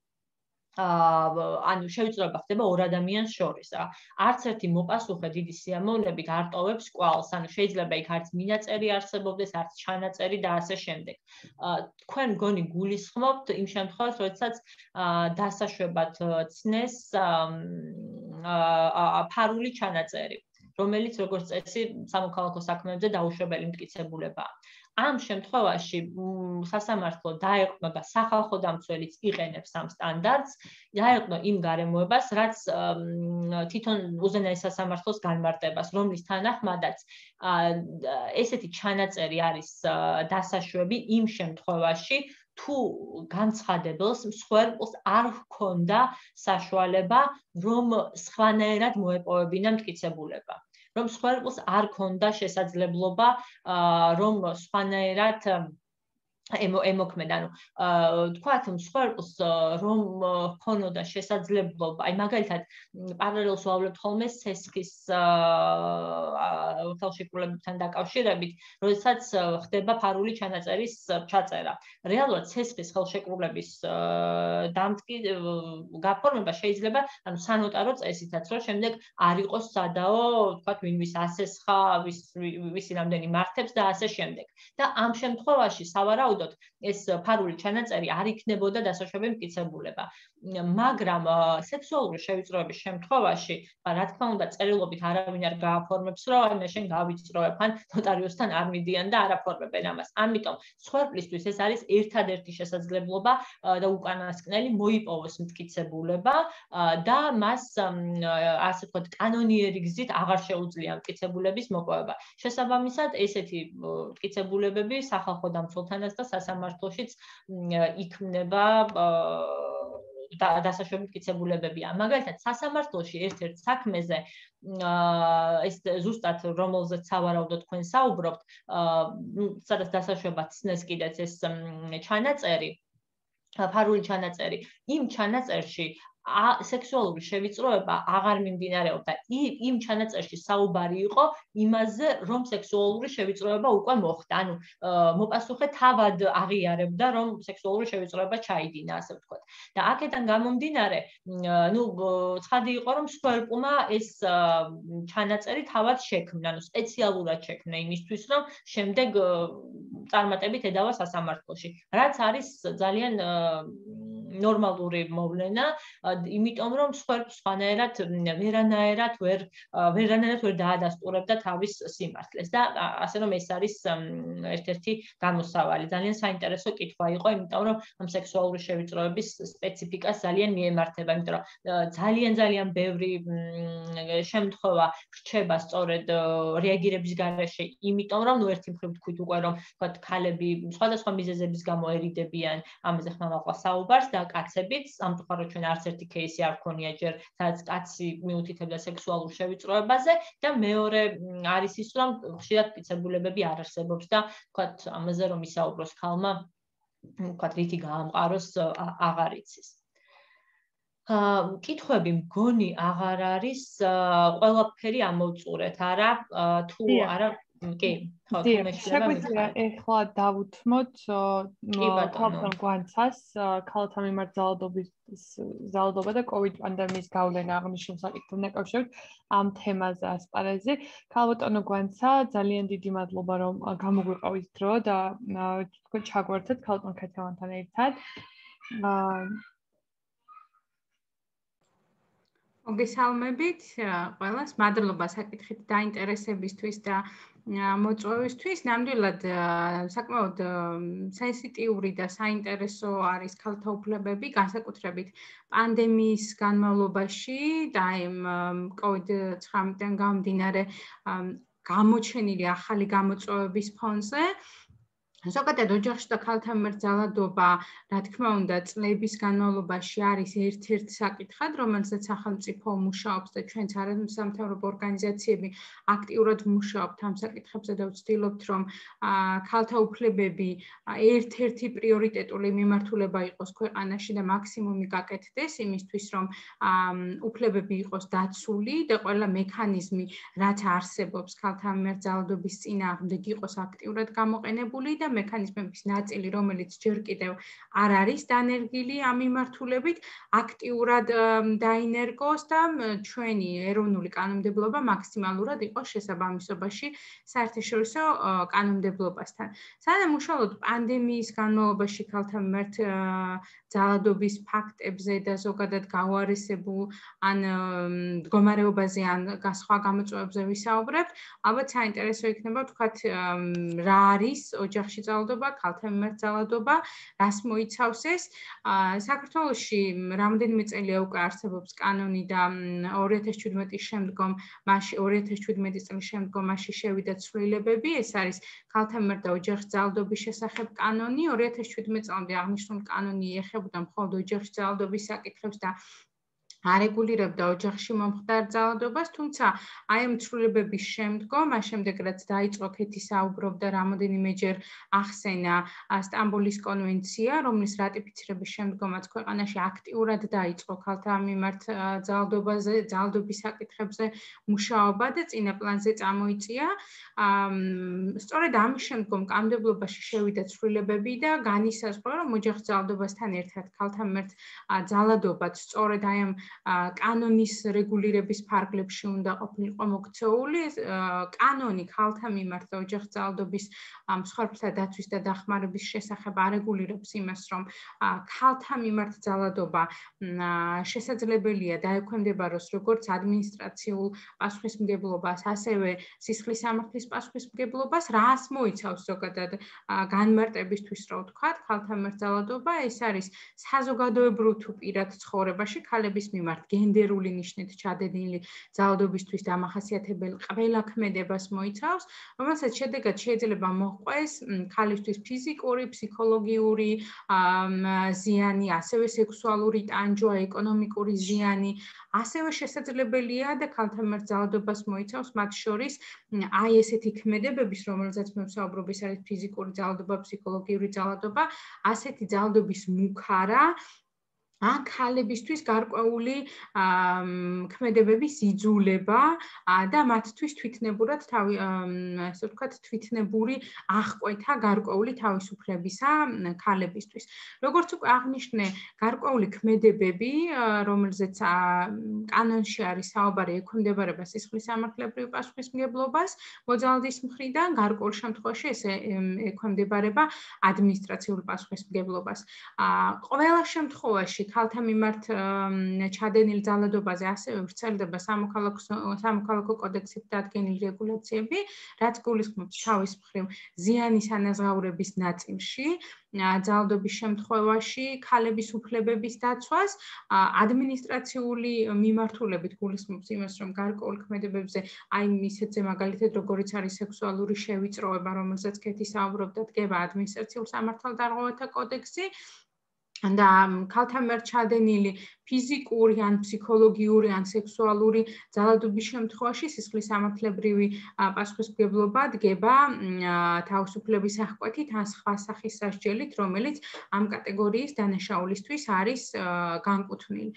S1: ანუ შევიწროება ხდება ორ ადამიანს შორის. არც ერთი მოპასუხე დიდი სიამოვნებით არ ტოვებს კვალს, ანუ შეიძლება იქ არც მინაწერი არსებობდეს, არც ჩანაწერი და ასე შემდეგ. თქვენ მგონი გულისხმობთ იმ შემთხვევას, როდესაც დასაშვებად ცნეს ფარული ჩანაწერი, რომელიც როგორც წესი სამოქალაქო საქმეებზე დაუშვებელი მტკიცებულებაა. ამ შემთხვევაში სასამართლო დაეყრდნო და სახალხო დამცველიც იყენებს ამ სტანდარტს, დაეყრდნო იმ გარემოებას, რაც თვითონ უზენაეს სასამართლოს განმარტებას, რომლის თანახმადაც ესეთი ჩანაწერი არის დასაშვები იმ შემთხვევაში, თუ განცხადებელს მსხვერპლს არ ჰქონდა საშუალება, რომ სხვანაირად მოეპოვებინა მტკიცებულება. რომ მსხვერპლს არ ჰქონდა შესაძლებლობა, რომ სხვანაირად ემოქმედა, ანუ თქვათ მსხვერპლს რომ ჰქონოდა შესაძლებლობა, აი მაგალითად პარალელს ვავლებთ ხოლმე სესხის ხელშეკრულებებთან დაკავშირებით, როდესაც ხდება ფარული ჩანაწერის ჩაწერა. რეალურად სესხის ხელშეკრულების გაფორმება შეიძლება, ანუ სანოტარო წესითაც, რომ შემდეგ არ იყოს სადაო, თქვათ ვინვის ასესხა, ვისი რამდენი მართებს და ასე შემდეგ. და ამ შემთხვევაში სავარაუდოდ დავუშვებოდოთ, ეს ფარული ჩანაწერი არ იქნებოდა დასაშვები მტკიცებულება. მაგრამ სექსუალური შევიწროების შემთხვევაში, რა თქმა უნდა, წერილობით არავინ არ გააფორმებს, რომ შენ გავიწროებ, ან ნოტარიუსთან არ მიდიან და არ აფორმებენ ამას. ამიტომ მსხვერპლისთვის ეს არის ერთადერთი შესაძლებლობა და უკანასკნელი მოიპოვოს მტკიცებულება და მას ასე ვთქვათ, კანონიერი გზით აღარ შეუძლია მტკიცებულების მოპოვება. შესაბამისად, ესეთი მტკიცებულებები სახალხო დამცველთანაც და სასამართლოშიც იქმნება დასაშვები მტკიცებულებებია. მაგალითად, სასამართლოში ერთ-ერთ საქმეზე ეს ზუსტად რომელზეც სავარაუდოდ თქვენ საუბრობთ, სადაც დასაშვება ცნეს კიდეც ეს ჩანაწერი, ფარული ჩანაწერი, იმ ჩანაწერში სექსუალური შევიწროება აღარ მიმდინარეობდა. იმ ჩანაწერში საუბარი იყო იმაზე, რომ სექსუალური შევიწროება უკვე მოხდა. ანუ მოპასუხე თავად აღიარებდა, რომ სექსუალური შევიწროება ჩაიდინა, ასე ვთქვათ. და აქედან გამომდინარე, ცხადი იყო, რომ მსხვერპლმა ეს ჩანაწერი თავად შექმნა, სპეციალურად შექმნა იმისთვის, რომ შემდეგ წარმატებით ედავა სასამართლოში. რაც არის ძალიან ნორმალური მოვლენა, იმიტომ რომ მსხვერპლს სხვანაირად ვერანაირად ვერ დაადასტურებდა თავის სიმართლეს და ასე რომ ეს არის ერთ-ერთი გამოსავალი. ძალიან საინტერესო კითხვა იყო, იმიტომ რომ ამ სექსუალური შევიწროების სპეციფიკას ძალიან მიემართება, იმიტომ რომ ძალიან ბევრი შემთხვევა რჩება სწორედ რეაგირების გარეშე, იმიტომ რომ ერთი მხრივ თქვით უკვე რომ თქვათ ქალები სხვადასხვა მიზეზების გამო ერიდებიან, ამაზე ხმამაღლა საუბარს და კაცებიც, სამწუხაროდ ჩვენ არც ერთი кейსი არ ქონია ჯერ, სადაც კაცი მიუთითებდა სექსუალურ შევიწროებაზე და მეორე არის ის, რომ ხშირად მტკიცებულებები არ არსებობს და თქვათ ამაზე რომ ისაუბროს ქალმა, თქვათ რითი გაამყაროს აღარ იცის. კითხვები მგონი აღარ არის, ყველაფერი ამოვწურეთ, არა? თუ არა კი, ხო,
S2: შეგვიძლია ეხლა დავუთმოთ ქალთან გვანცას, ქალთა მიმართ ძალადობა და COVID პანდემიის გავლენა აღნიშნულ საკითხთან დაკავშირებით ამ თემაზე ასპარეზი. ქალბატონო გვანცა, ძალიან დიდი მადლობა რომ გამოგვიყავით დრო და თქვენ ჩაგვერთეთ ქალბატონ ქეთევანთან ერთად.
S4: მოგესალმებით ყველას, მადლობა საკითხით დაინტერესებისთვის და მოწვევისთვის. ნამდვილად საკმაოდ სენსიტიური და საინტერესო არის ქალთა უფლებები, განსაკუთრებით პანდემიის განმავლობაში და COVID-19-დან გამომდინარე გამოჩენილი ახალი გამოწვევების ფონზე. ზოგადად ოჯახში და ქალთა მიმართ ძალადობა, რა თქმა უნდა, წლების განმავლობაში არის ერთ-ერთი საკითხად, რომელსაც სახელმწიფო მუშაობს და ჩვენც არასამთავრობო ორგანიზაციები აქტიურად ვმუშაობთ ამ საკითხებზე და ვცდილობთ, რომ ქალთა უფლებები ერთ-ერთი პრიორიტეტული მიმართულება იყოს ქვეყანაში და მაქსიმუმი გაკეთდეს იმისთვის, რომ უფლებები იყოს დაცული და ყველა მექანიზმი, რაც არსებობს ქალთა მიმართ ძალადობის წინააღმდეგ იყოს აქტიურად გამოყენებული და მექანიზმების ნაწილი, რომელიც ჯერ კიდევ არ არის დანერგილი ამ მიმართულებით, აქტიურად დაინერგოს და ჩვენი ეროვნული კანონმდებლობა მაქსიმალურად იყოს შესაბამისობაში საერთაშორისო კანონმდებლობასთან. სანამ უშუალოდ პანდემიის განმავლობაში ქალთა მიმართ ძალადობის ფაქტებზე და ზოგადად გაუარესებულ ან მდგომარეობაზე ან სხვა გამოწვევებზე ვისაუბრებთ, ალბათ საინტერესო იქნება ვთქვათ რა არის ოჯახში ძალადობა, ქალთა მიმართ ძალადობა, რას მოიცავს ეს. საქართველოში რამდენიმე წელია უკვე არსებობს კანონი და 2017 წლის შემდგომ მასში შევიდა ცვლილებები, ეს არის ქალთა მიმართ და ოჯახში ძალადობის შესახებ კანონი. 2017 წლამდე აღნიშნული კანონი ეხებოდა მხოლოდ ოჯახში ძალადობის საკითხებს და არეგულირებდა ოჯახში მომხდარ ძალადობას, თუმცა აი ამ ცვლილებების შემდგომ, მას შემდეგ რაც დაიწყო ქეთი საუბრობდა რამოდენიმეჯერ ახსენა სტამბოლის კონვენცია, რომლის რატიფიცირების შემდგომაც ქვეყანაში აქტიურად დაიწყო ქალთა მიმართ ძალადობის საკითხებზე მუშაობა და წინა პლანზე წამოიწია. სწორედ ამის შემდგომ კანონმდებლობაში შევიდა ცვლილებები და განისაზღვრა, რომ ოჯახში ძალადობასთან ერთად ქალთა მიმართ ძალადობაც სწორედ აი ამ კანონის რეგულირების ფარგლებში უნდა ყოფილიყო მოქცეული. კანონი ქალთა მიმართ ოჯახის ძალადობის მსხვერპლთა დაცვის და დახმარების შესახებ არეგულირებს იმას, რომ ქალთა მიმართ ძალადობა შესაძლებელია დაექვემდებაროს როგორც ადმინისტრაციულ პასუხისმგებლობას, ასევე სისხლის სამართლის პასუხისმგებლობას, რაც მოიცავს ზოგადად განმარტებისთვის, რო ვთქვათ, ქალთა მიმართ ძალადობა, ეს არის საზოგადოებრივ თუ პირად ცხოვრებაში ქალების მიმართ გენდერული ნიშნით ჩადენილი ძალადობისთვის დამახასიათებელი ყველა ქმედებას მოიცავს, რომელსაც შედეგად შეიძლება მოჰყვეს ქალისთვის ფიზიკური, ფსიქოლოგიური ზიანი, ასევე სექსუალური ტანჯვა, ეკონომიკური ზიანი, ასევე შესაძლებელია და ქალთა მიმართ ძალადობას მოიცავს მათ შორის აი ესეთი ქმედებების, რომელზეც მე ვსაუბრობ, ეს არის ფიზიკური ძალადობა, ფსიქოლოგიური ძალადობა, ასეთი ძალადობის მუქარა ქალებისთვის გარკვეული ქმედებების იძულება და მათთვის თვითნებურად ასე ვთქვათ, თვითნებური აღკვეთა გარკვეული თავისუფლებისა ქალებისთვის. როგორც უკვე აღნიშნე, გარკვეული ქმედებები, რომელზეც კანონში არის საუბარი, ექვემდებარება სისხლის სამართლებრივ პასუხისმგებლობას მოძალადის მხრიდან, გარკვეულ შემთხვევაში ეს ექვემდებარება ადმინისტრაციულ პასუხისმგებლობას. ყველა შემთხვევაში ქალთა მიმართ ჩადენილ ძალადობაზე ასევე ვრცელდება სამოქალაქო კოდექსით დადგენილი რეგულაციები, რაც გულისხმობს თავის მხრივ ზიანის ანაზღაურების ნაწილში, ძალადობის შემთხვევაში ქალების უფლებების დაცვას, ადმინისტრაციული მიმართულებით გულისხმობს იმას, რომ გარკვეულ ქმედებებზე, აი ისეთზე მაგალითად როგორიც არის სექსუალური შევიწროება, რომელზეც კეთი საუბრობდა, დგება ადმინისტრაციულ სამართალდარღვევათა კოდექსი და ქალთა მიმართ ჩადენილი ფიზიკური ან ფსიქოლოგიური ან სექსუალური ძალადობის შემთხვევაში სისხლის სამართლებრივი პასუხისმგებლობა დგება თავისუფლების აღკვეთით ან სხვა სახის სასჯელით, რომელიც ამ კატეგორიის დანაშაულისთვის არის განკუთვნილი.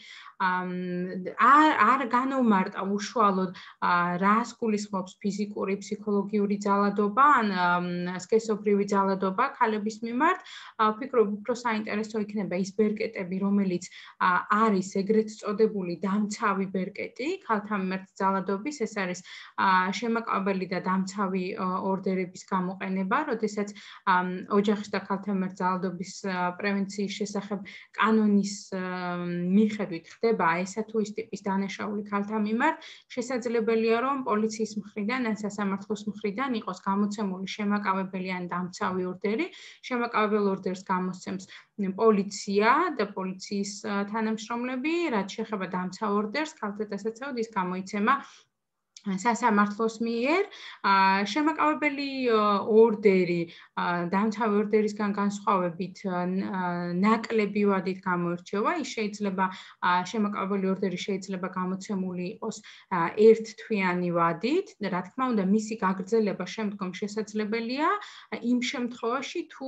S4: არ განვმარტავ უშუალოდ რას გულისხმობს ფიზიკური, ფსიქოლოგიური ძალადობა ან სქესობრივი ძალადობა ქალების მიმართ. ვფიქრობ, უფრო საინტერესო იქნება ის ბერკეტები, რომელიც არის ეგრეთ წოდებული დამცავი ბერკეტი ქალთა მიმართ ძალადობის, ეს არის შემაკავებელი და დამცავი ორდერების გამოყენება, როდესაც ოჯახის და ქალთა მიმართ ძალადობის პრევენციის შესახებ კანონის მიხედვით ხდება ესა თუ ის ტიპის დანაშაული ქალთა მიმართ, შესაძლებელია რომ პოლიციის მხრიდან ან სასამართლოს მხრიდან იყოს გამოცემული შემაკავებელი ან დამცავი ორდერი. შემაკავებელ ორდერს გამოსცემს პოლიცია და პოლიციის თანამშრომლები, რაც შეეხება დამცავ ორდერს, ქალთა დასაცავად ის გამოიცემა სასამართლოს მიერ. შემაკავებელი ორდერი დამცავი ორდერისგან განსხვავებით ნაკლები ვადით გამოირჩევა. ის შეიძლება შემაკავებელი ორდერი შეიძლება გამოცემული იყოს ერთთვიანი ვადით. რა თქმა უნდა, მისი გაგრძელება შემდგომ შესაძლებელია იმ შემთხვევაში, თუ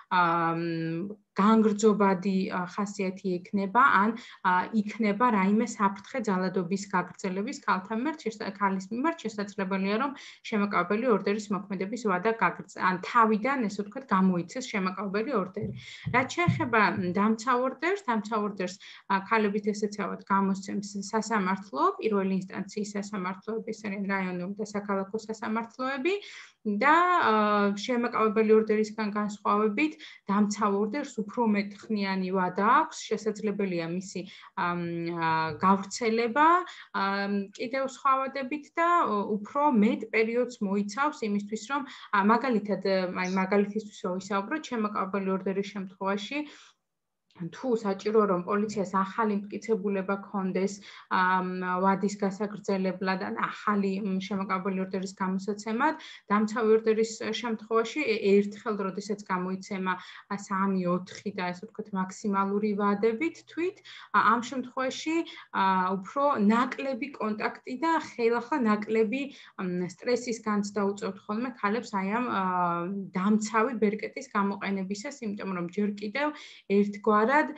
S4: განგრძობადი ხასიათი ექნება ან იქნება რაიმე საფრთხე ძალადობის გაგრძელების ქალთა მიმართ, ქალის მიმართ შესაძლებელია რომ შემაკავებელი ორდერის მოქმედების ვადა ან თავიდან ესე ვთქვათ გამოიცეს შემაკავებელი ორდერი. რაც შეეხება დამცავ ორდერს ქალების დასაცავად გამოსცემს სასამართლო, პირველი ინსტანციის სასამართლოები, ეს არის რაიონული და საქალაქო სასამართლოები და შემაკავებელი ორდერისგან განსხვავებით დამცავ ორდერს უფრო მეტხნიანი ვადა აქვს, შესაძლებელია მისი გავრცელება კიდევ სხვა ვადებით და უფრო მეტ პერიოდს მოიცავს იმისთვის, რომ მაგალითად, მაგალითისთვის რო ვისაუბროთ, შემაკავებელი ორდერის შემთხვევაში თუ საჭირო რომ პოლიციას ახალი მტკიცებულება ქონდეს ვადის გასაგრძელებლად ან ახალი შემაკავებელი ორდერის გამოსაცემად, დამცავი ორდერის შემთხვევაში ერთხელ როდესაც გამოიცემა 3-4 და ასე ვთქვათ მაქსიმალური ვადებით თვით, ამ შემთხვევაში უფრო ნაკლები კონტაქტი და ხელახლა ნაკლები სტრესის განცდა უწევთ ხოლმე ქალებს აი ამ დამცავი ბერკეტის გამოყენებისას, იმიტომ რომ ჯერ კიდევ ერთგვარი ერთგვარად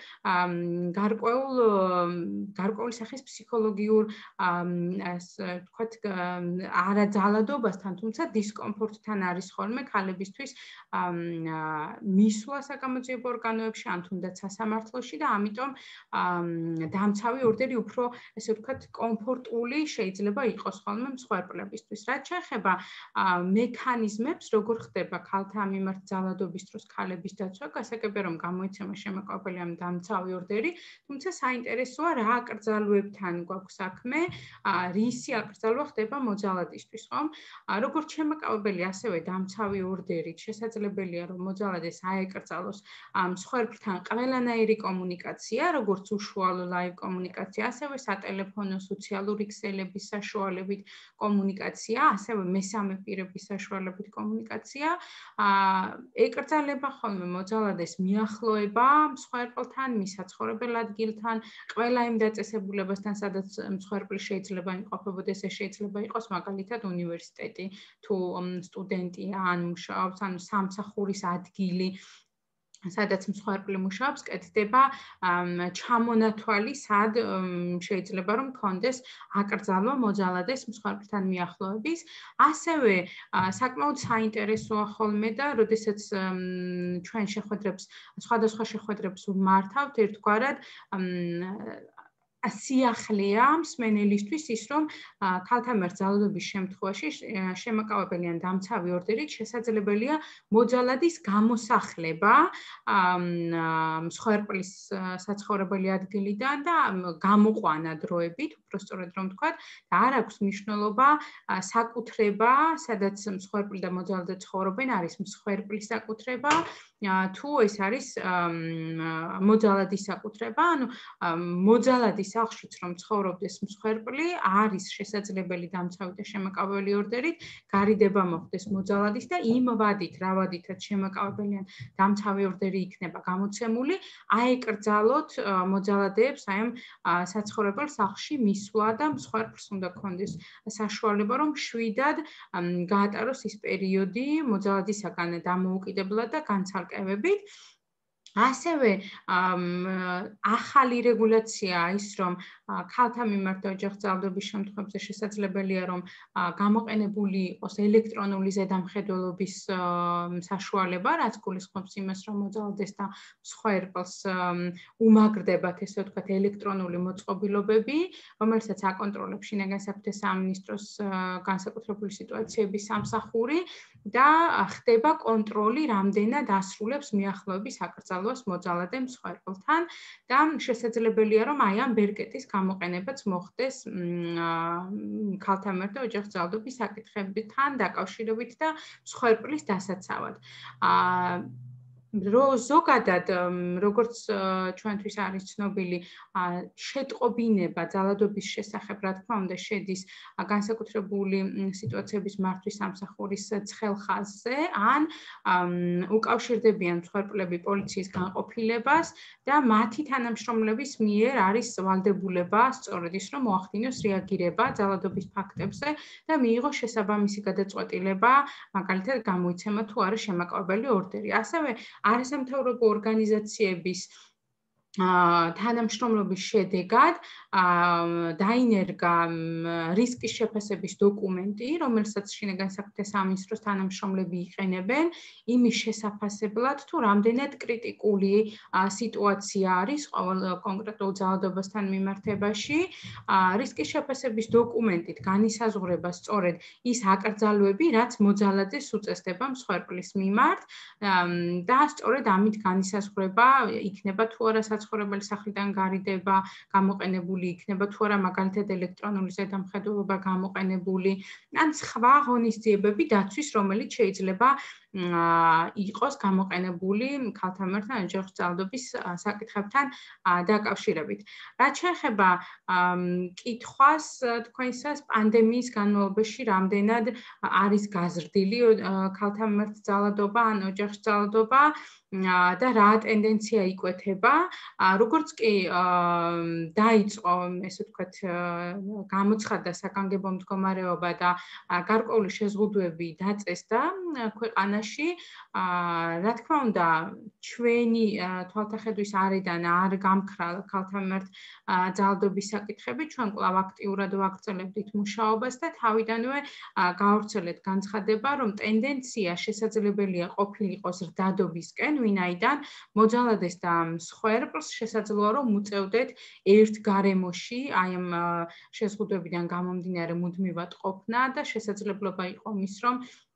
S4: გარკვეული სახის ფსიქოლოგიურ ვთქვათ არაძალადობასთან, თუმცა დისკომფორტთან არის ხოლმე ქალებისთვის მისვლა საკამოძიებო ორგანოებში ან თუნდაც სასამართლოში და ამიტომ დამცავი ორდერი უფრო ესე ვთქვათ კომფორტული შეიძლება იყოს ხოლმე მსხვერპლებისთვის. რაც შეეხება მექანიზმებს, როგორ ხდება ქალთა მიმართ ძალადობის დროს ქალების დაცვა, გასაგებია რომ გამოიცემა შემოყვანილი ამ დამცავი ორდერი, თუმცა საინტერესოა რა აკრძალვებთან გვაქვს საქმე, რისი აკრძალვა ხდება მოძალადისთვის, ხო? როგორც შემოყვანილი, ასევე დამცავი ორდერით შესაძლებელია რომ მოძალადეს აეკრძალოს მსხვერპლთან ყველანაირი კომუნიკაცია, როგორც უშუალო ლაივ კომუნიკაცია, ასევე სატელეფონო სოციალური ქსელების საშუალებით კომუნიკაცია, ასევე მესამე პირების საშუალებით კომუნიკაცია. ეკრძალება ხოლმე მოძალადეს მიახლოება მსხვერპლთან, მის საცხოვრებელ ადგილთან, ყველა იმ დაწესებულებასთან, სადაც მსხვერპლი შეიძლება იმყოფებოდეს, ეს შეიძლება იყოს მაგალითად უნივერსიტეტი, თუ სტუდენტი ან მუშაობს, ან სამსახურის ადგილი, სადაც მსხვერპლი მუშაობს, კეთდება ჩამონათვალი, სად შეიძლება რომ კონდეს აკრძალვა მოძალადეს მსხვერპლთან მიახლოების. ასევე საკმაოდ საინტერესოა ხოლმე და როდესაც ჩვენ სხვადასხვა შეხვედრებს ვმართავთ, ერთგვარად სიახლეა მსმენელისთვის ის, რომ ქალთა მიმართ ძალადობის შემთხვევაში შემოკავებელი ან დამცავი ორდერით შესაძლებელია მოძალადის გამოსახლება მსხვერპლის საცხოვრებელი ადგილიდან და გამოყვანა დროებით, უпростоრად რომ ვთქვათ, და არ აქვს მნიშვნელობა საკუთრება, სადაც მსხვერპლი და მოძალადე ცხოვრობენ, არის მსხვერპლის საკუთრება, თუ ეს არის მოძალადის საკუთრება, ანუ მოძალადის სახლშიც რომ ცხოვრობდეს მსხვერპლი, არის შესაძლებელი დამცავი და შემოკავებელი ორდერით გარიდება მოხდეს მოძალადის და იმ ვადით, რა ვადითაც შემოკავებელი ან დამცავი ორდერი იქნება გამოცემული, აეკრძალოთ მოძალადეებს აი ამ საცხოვრებელ სახლში მისვლა და მსხვერპლს უნდა ქონდეს საშუალება, რომ შვიდად გაატაროს ის პერიოდი მოძალადისაგან დამოუკიდებლად და განცალკევებით. ასევე ახალი რეგულაცია ის, რომ ქალთა მიმართ ოჯახის ძალადობის შემთხვევებში შესაძლებელია, რომ გამოყენებული იყოს ელექტრონული ზედამხედველობის საშუალება, რაც გულისხმობს იმას, რომ მოძალადეს და მსხვერპლს უმაგრდებათ, ესე ვთქვათ, ელექტრონული მოწყობილობები, რომელსაც აკონტროლებს შინაგან საქმეთა სამინისტროს განსაკუთრებული სიტუაციების სამსახური და ხდება კონტროლი, რამდენად ასრულებს მიახლოების აკრძალვას მოძალადე მსხვერპლთან და შესაძლებელია, რომ აი ამ ბერკეტის გამოყენებაც მოხდეს ქალთა მიმართ ოჯახის ძალადობის საკითხებთან დაკავშირებით და მსხვერპლის დასაცავად. ზოგადად, როგორც ჩვენთვის არის ცნობილი, შეტყობინება ძალადობის შესახებ, რა თქმა უნდა, შედის განსაკუთრებული სიტუაციების მართვის სამსახურის ცხელხაზზე, ან უკავშირდებიან მსხვერპლები პოლიციის განყოფილებას და მათი თანამშრომლების მიერ არის ვალდებულება სწორედ ის, რომ მოახდინოს რეაგირება ძალადობის ფაქტებზე და მიიღოს შესაბამისი გადაწყვეტილება, მაგალითად გამოიცემა თუ არა შემაკავებელი ორდერი. ასევე არასამთავრობო ორგანიზაციების თანამშრომლობის შედეგად დაინერგა რისკის შეფასების დოკუმენტი, რომელსაც შინაგან საქმეთა სამინისტროს თანამშრომლები იყენებენ იმის შესაფასებლად, თუ რამდენად კრიტიკული სიტუაცია არის ყოველ კონკრეტულ ძალადობასთან მიმართებაში. რისკის შეფასების დოკუმენტით განისაზღვრება სწორედ ის აკრძალვები, რაც მოძალადეს უწესდება მსხვერპლის მიმართ და სწორედ ამით განისაზღვრება იქნება თუ არა საცხოვრებელი სახლიდან გარიდება გამოყენებული იქნება თუ არა მაგალითად ელექტრონული ზედამხედველობა გამოყენებული ან სხვა ღონისძიებები დაცვის, რომელიც შეიძლება იყოს გამოყენებული ქალთა მიმართ ოჯახის ძალადობის საკითხებთან დაკავშირებით. რაც შეეხება კითხვას თქვენსას პანდემიის განმავლობაში რამდენად არის გაზრდილი ქალთა მიმართ ძალადობა ან ოჯახის ძალადობა და რა ტენდენცია იკვეთება, როგორც კი დაიწყო, ესე ვთქვათ, გამოცხადდა საგანგებო მდგომარეობა და გარკვეული შეზღუდვები დაწესდა ქვეყანაში, ქვეყანაში. რა თქმა უნდა, ჩვენი თვალთახედვის არიდან არ გამქრა ქალთა მიმართ ძალადობის საკითხები, ჩვენ კვლავ აქტიურად ვაგრძელებდით მუშაობას და თავიდანვე გაავრცელეთ განცხადება, რომ ტენდენცია შესაძლებელია ყოფილიყო ზრდადობისკენ, ვინაიდან მოძალადეს და მსხვერპლს შესაძლოა რომ უწევდეთ ერთ გარემოში, აი ამ შეზღუდვებიდან გამომდინარე მუდმივად ყოფნა და შესაძლებლობა იყო მის რომ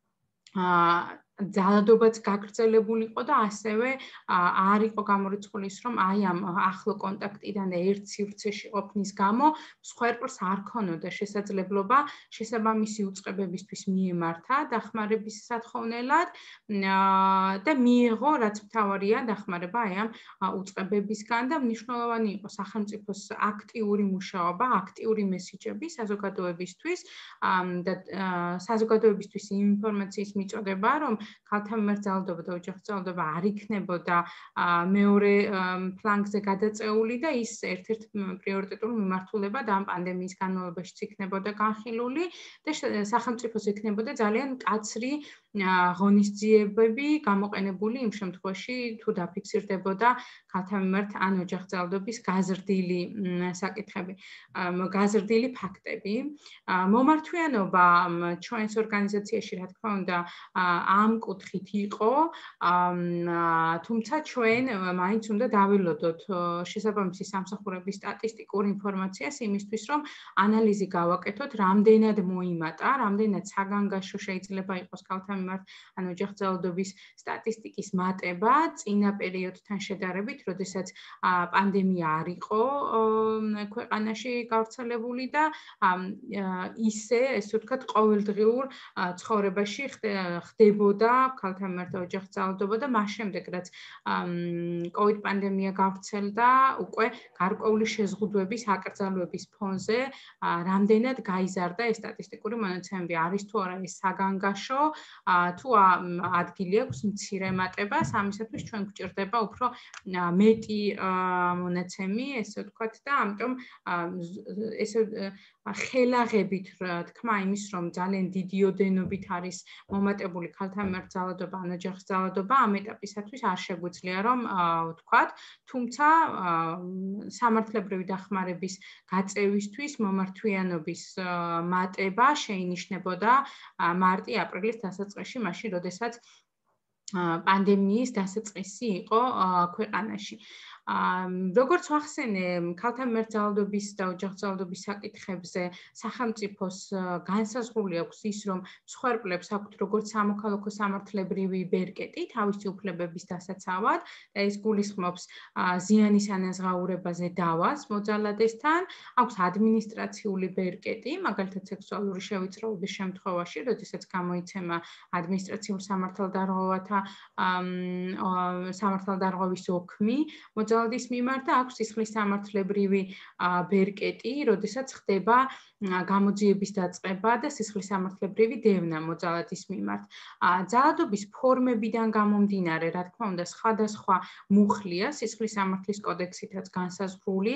S4: ძალადობაც გაგრძელებულიყო და ასევე არ იყო გამორიცხული ის რომ აი ამ ახლო კონტაქტიდან ერთ სივრცეში ყოფნის გამო მსხვერპლს არ ქონოდა შესაძლებლობა შესაბამისი უწყებებისთვის მიემართა დახმარების სათხოვნელად და მიიღო რაც მთავარია დახმარება აი ამ უწყებებისგან და მნიშვნელოვანი იყო სახელმწიფოს აქტიური მუშაობა, აქტიური მესიჯები საზოგადოებისთვის და საზოგადოებისთვის ინფორმაციის მიწოდება რომ ქალთა მიმართ ძალადობა და ოჯახის ძალადობა არ იქნებოდა მეორე ფლანგზე გადაწეული და ის ერთ-ერთ პრიორიტეტულ მიმართულებად ამ პანდემიის განმავლობაში იქნებოდა განხილული და სახელმწიფოს იქნებოდა ძალიან მკაცრი ღონისძიებები გამოყენებული იმ შემთხვევაში თუ დაფიქსირდებოდა ქალთა მიმართ ან ოჯახის ძალადობის გაზრდილი საკითხები, გაზრდილი ფაქტები. მომართვიანობა ჩვენს ორგანიზაციაში რა თქმა უნდა ამ კუთხით იყო, თუმცა ჩვენ მაინც უნდა დავილოდოთ შესაბამისი სამსახურების სტატისტიკურ ინფორმაციას იმისთვის, რომ ანალიზი გავაკეთოთ, რამდენად მოიმატა, რამდენად საგანგაშო შეიძლება იყოს ქალთა მიმართ ან ოჯახის ძალადობის სტატისტიკის მატება წინა პერიოდთან შედარებით, როდესაც პანდემია არ იყო ქვეყანაში გავრცელებული და ისე, ესე ვთქვათ, ყოველდღიურ ცხოვრებაში ხდებოდა ქალთა მიმართ ოჯახის ძალადობა და მას შემდეგ რაც COVID პანდემია გავრცელდა, უკვე გარკვეული შეზღუდვების აკრძალვების ფონზე რამდენად გაიზარდა ეს სტატისტიკური მონაცემები, არის თუ არა ეს საგანგაშო, თუ ადგილი აქვს მცირე მატებას, ამისათვის ჩვენ გვჭირდება უფრო მეტი მონაცემი, ესე ვთქვათ და ამიტომ ესე ხელაღებით თქმა იმის რომ ძალიან დიდი ოდენობით არის მომატებული ქალთა მიმართ ძალადობა ან ოჯახის ძალადობა ამ ეტაპისათვის არ შეგვიძლია რომ ვთქვათ, თუმცა სამართლებრივი დახმარების გაწევისთვის მომართვიანობის მატება შეინიშნებოდა მარტი-აპრილის დასაწყისში, მაშინ როდესაც პანდემიის დასაწყისი იყო ქვეყანაში. როგორც ვახსენე, ქალთა მიმართ ძალადობის და ოჯახის ძალადობის საკითხებზე სახელმწიფოს განსაზღვრული აქვს ის, რომ მსხვერპლებს აქვთ როგორც სამოქალაქო სამართლებრივი ბერკეტი თავისი უფლებების დასაცავად და ეს გულისხმობს ზიანის ანაზღაურებაზე დავას მოძალადესთან, აქვს ადმინისტრაციული ბერკეტი, მაგალითად სექსუალური შევიწროების შემთხვევაში, როდესაც გამოიცემა ადმინისტრაციულ სამართალდარღვევათა სამართალდარღვევის ოქმი მოძალადის მიმართ და აქვს სისხლის სამართლებრივი ბერკეტი, როდესაც ხდება გამოძიების დაწყება და სისხლის სამართლებრივი დევნა მოძალადის მიმართ. ძალადობის ფორმებიდან გამომდინარე, რა თქმა უნდა, სხვადასხვა მუხლია სისხლის სამართლის კოდექსითაც განსაზღვრული.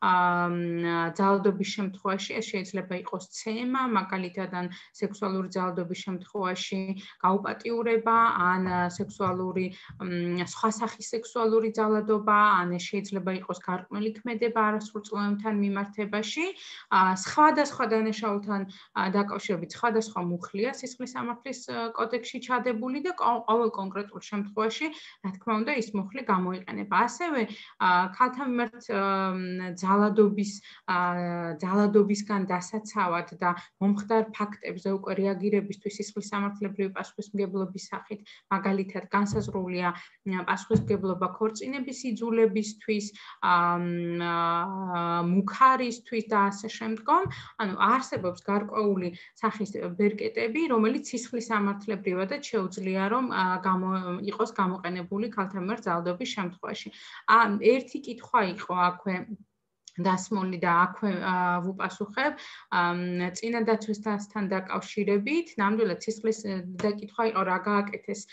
S4: ძალადობის შემთხვევაში ეს შეიძლება იყოს ცემა, მაგალითად ან სექსუალური ძალადობის შემთხვევაში გაუპატიურება, ან სექსუალური სხვა სახის სექსუალური ძალადობა, ან შეიძლება იყოს გარკვეული ქმედება არასრულწლოვანთან მიმართებაში. სხვადასხვა დანაშაულთან დაკავშირებით სხვადასხვა მუხლია სისხლის სამართლის კოდექსში ჩადებული და ყოველ კონკრეტულ შემთხვევაში, რა თქმა უნდა, ის მუხლი გამოიყენება. ასევე ქალთა მიმართ ძალადობისგან დასაცავად და მომხდარ ფაქტებზე უკვე რეაგირებისთვის სისხლის სამართლებრივი პასუხისმგებლობის სახით, მაგალითად, განსაზღვრულია პასუხისმგებლობა ქორწინების იძულებისთვის, მუქარისთვის და ასე შემდგომ. ანუ არსებობს გარკვეული სახის ბერკეტები, რომელიც სისხლის სამართლებრივადაც შეუძლია რომ იყოს გამოყენებული ქალთა მიმართ ძალადობის შემთხვევაში. ერთი კითხვა იყო აქვე დასმული და აქვე ვუპასუხებ წინა დაცვასთან დაკავშირებით ნამდვილად სისხლის დაკითხვა იყო რა გააკეთეს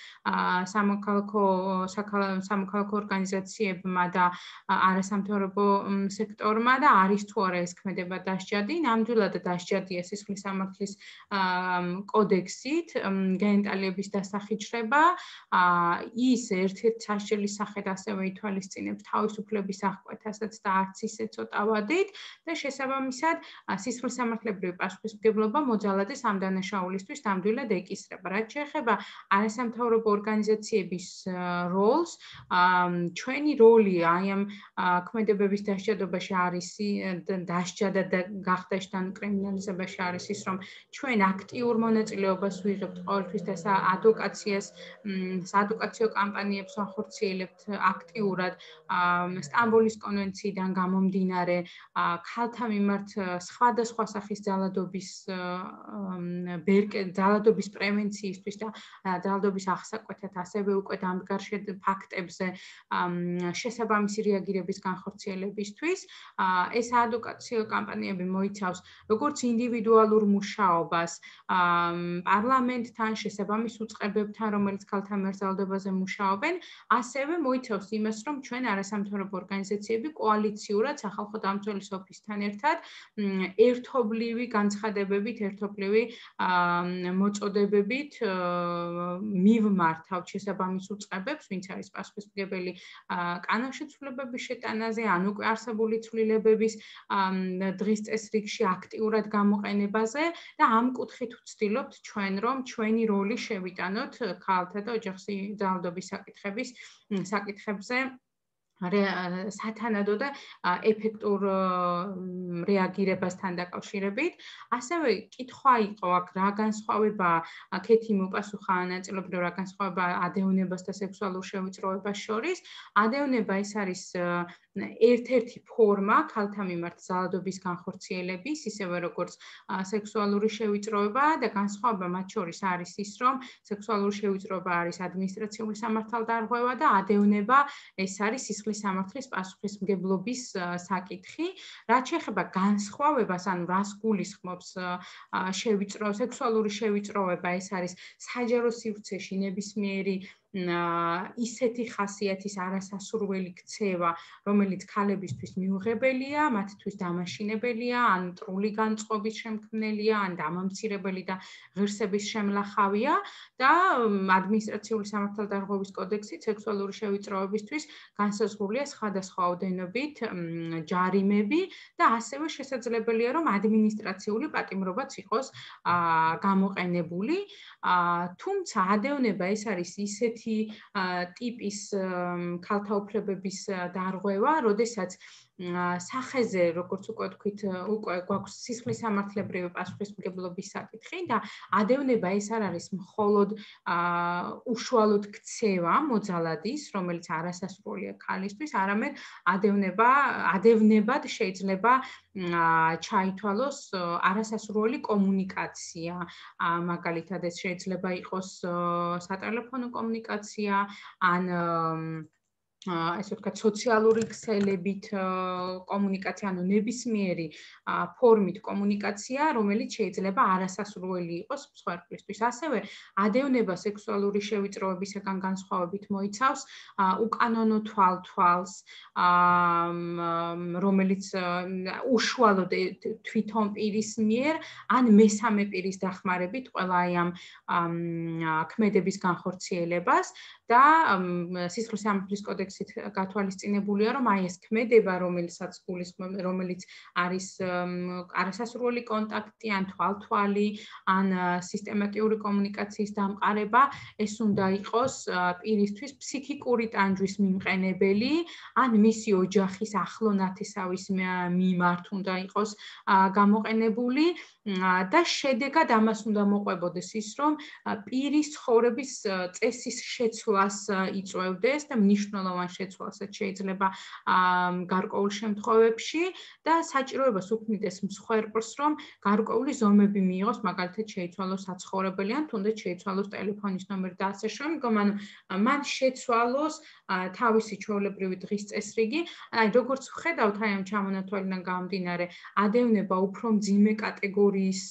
S4: სამოქალაქო ორგანიზაციებმა და არასამთავრობო სექტორმა და არის თუ არა ეს ქმედება დასჯადი ნამდვილად დასჯადია სისხლის სამართლის კოდექსით გენიტალიების დასახიჩრება ის ერთ-ერთ სასჯელის სახედ ასევე ითვალისწინებს თავისუფლების აღკვეთასაც და არც ისე ავადით და შესაბამისად სისხლის სამართლებრივი პასუხისმგებლობა მოძალადეს ამ დანაშაულისთვის ნამდვილად ეკისრება. რაც შეეხება არასამთავრობო ორგანიზაციების როლს, ჩვენი როლი აი ამ ქმედებების დასჯადობაში არის დასჯადა და გახდაშთან კრიმინალიზებაში არის ის, რომ ჩვენ აქტიურ მონაწილეობას ვიღებთ ყოველთვის და საადვოკაციო კამპანიებს ვახორციელებთ აქტიურად სტამბოლის კონვენციიდან გამომდინარე ქალთა მიმართ სხვადასხვა სახის ძალადობის პრევენციისთვის და ძალადობის აღსაკვეთად ასევე უკვე დამდგარ ფაქტებზე შესაბამისი რეაგირების განხორციელებისთვის ეს ადვოკაციო კამპანიები მოიცავს როგორც ინდივიდუალურ მუშაობას პარლამენტთან შესაბამის უწყებებთან რომელიც ქალთა მიმართ ძალადობაზე მუშაობენ ასევე მოიცავს იმას რომ ჩვენ არასამთავრობო ორგანიზაციები კოალიციურად სახალხო დამცველის ოფისთან ერთად ერთობლივი განცხადებებით, ერთობლივი მოწოდებებით მივმართავთ შესაბამის უწყებებს, ვინც არის პასუხისმგებელი კანონშეცვლებების შეტანაზე, ან უკვე არსებული ცვლილებების დღის წესრიგში აქტიურად გამოყენებაზე და ამ კუთხით ვცდილობთ ჩვენ, რომ ჩვენი როლი შევიტანოთ ქალთა და ოჯახური ძალადობის საკითხებზე სათანადო და ეფექტურ რეაგირებასთან დაკავშირებით. ასევე კითხვა იყო აქ რა განსხვავება კეთი მოპასუხა ნაწილობრივ რა განსხვავება ადევნებას და სექსუალურ შევიწროებას შორის. ადევნება ეს არის ერთ-ერთი ფორმა ქალთა მიმართ ძალადობის განხორციელების, ისევე როგორც სექსუალური შევიწროება და განსხვავება მათ შორის არის ის, რომ სექსუალური შევიწროება არის ადმინისტრაციული სამართალდარღვევა და ადევნება ეს არის სისხლის სამართლის პასუხისმგებლობის საკითხი. რაც შეეხება განსხვავებას, ანუ რას გულისხმობს სექსუალური შევიწროება, ეს არის საჯარო სივრცეში ნებისმიერი ისეთი ხასიათის არასასურველი ქცევა, რომელიც ქალებისთვის მიუღებელია, მათთვის დამაშინებელია, ან მტრული განწყობის შემქმნელია, ან დამამცირებელი და ღირსების შემლახავია და ადმინისტრაციული სამართალდარღვევის კოდექსით სექსუალური შევიწროებისთვის განსაზღვრულია სხვადასხვა ოდენობით ჯარიმები და ასევე შესაძლებელია, რომ ადმინისტრაციული პატიმრობაც იყოს გამოყენებული. თუმცა ადევნება ეს არის ისეთი ტიპის ქალთა უფლებების დარღვევა, როდესაც სახეზე, როგორც უკვე თქვით, უკვე გვაქვს სისხლის სამართლებრივი პასუხისმგებლობის საკითხი და ადევნება ეს არ არის მხოლოდ უშუალოდ ქცევა მოძალადის, რომელიც არასასრულია ქალისთვის, არამედ ადევნებად შეიძლება ჩაითვალოს არასასრული კომუნიკაცია. მაგალითად, ეს შეიძლება იყოს სატელეფონო კომუნიკაცია, ან ესე ვთქვათ, სოციალური ქსელებით კომუნიკაცია, ანუ ნებისმიერი ფორმით კომუნიკაცია, რომელიც შეიძლება არასასრული იყოს მსხვერპლისთვის. ასევე ადევნება სექსუალური შევიწროებისგან განსხვავებით მოიცავს უკანონო თვალთვალს, რომელიც უშუალოდ თვითონ პირის მიერ ან მესამე პირის დახმარებით ყველა ამ ქმედების განხორციელებას და სისხლის სამართლის კოდექსით გათვალისწინებულია, რომ აი ეს ქმედება, რომელიც არის არასასრული კონტაქტი, ან თვალთვალი, ან სისტემატიური კომუნიკაციის დამყარება, ეს უნდა იყოს პირისთვის ფსიქიკური ტანჯვის მიმყენებელი, ან მისი ოჯახის ახლო ნათესავის მიმართ უნდა იყოს გამოყენებული და შედეგად ამას უნდა მოყვებოდეს ის, რომ პირის ცხოვრების წესის შეცვლას იწვევდეს და მნიშვნელოვანი მნიშვნელოვან შეცვალსაც შეიძლება გარკვეულ შემთხვევებში და საჭიროებას უქმნიდეს მსხვერპლს, რომ გარკვეული ზომები მიიღოს, მაგალითად შეიცვალოს საცხოვრებელი ან თუნდაც შეიცვალოს ტელეფონის ნომერი და ასე შემდეგ, ანუ მან შეცვალოს თავისი ჩვეულებრივი დღის წესრიგი. აი, როგორც ვხედავთ, აი ამ ჩამონათვალიდან გამომდინარე, ადევნება უფრო მძიმე კატეგორიის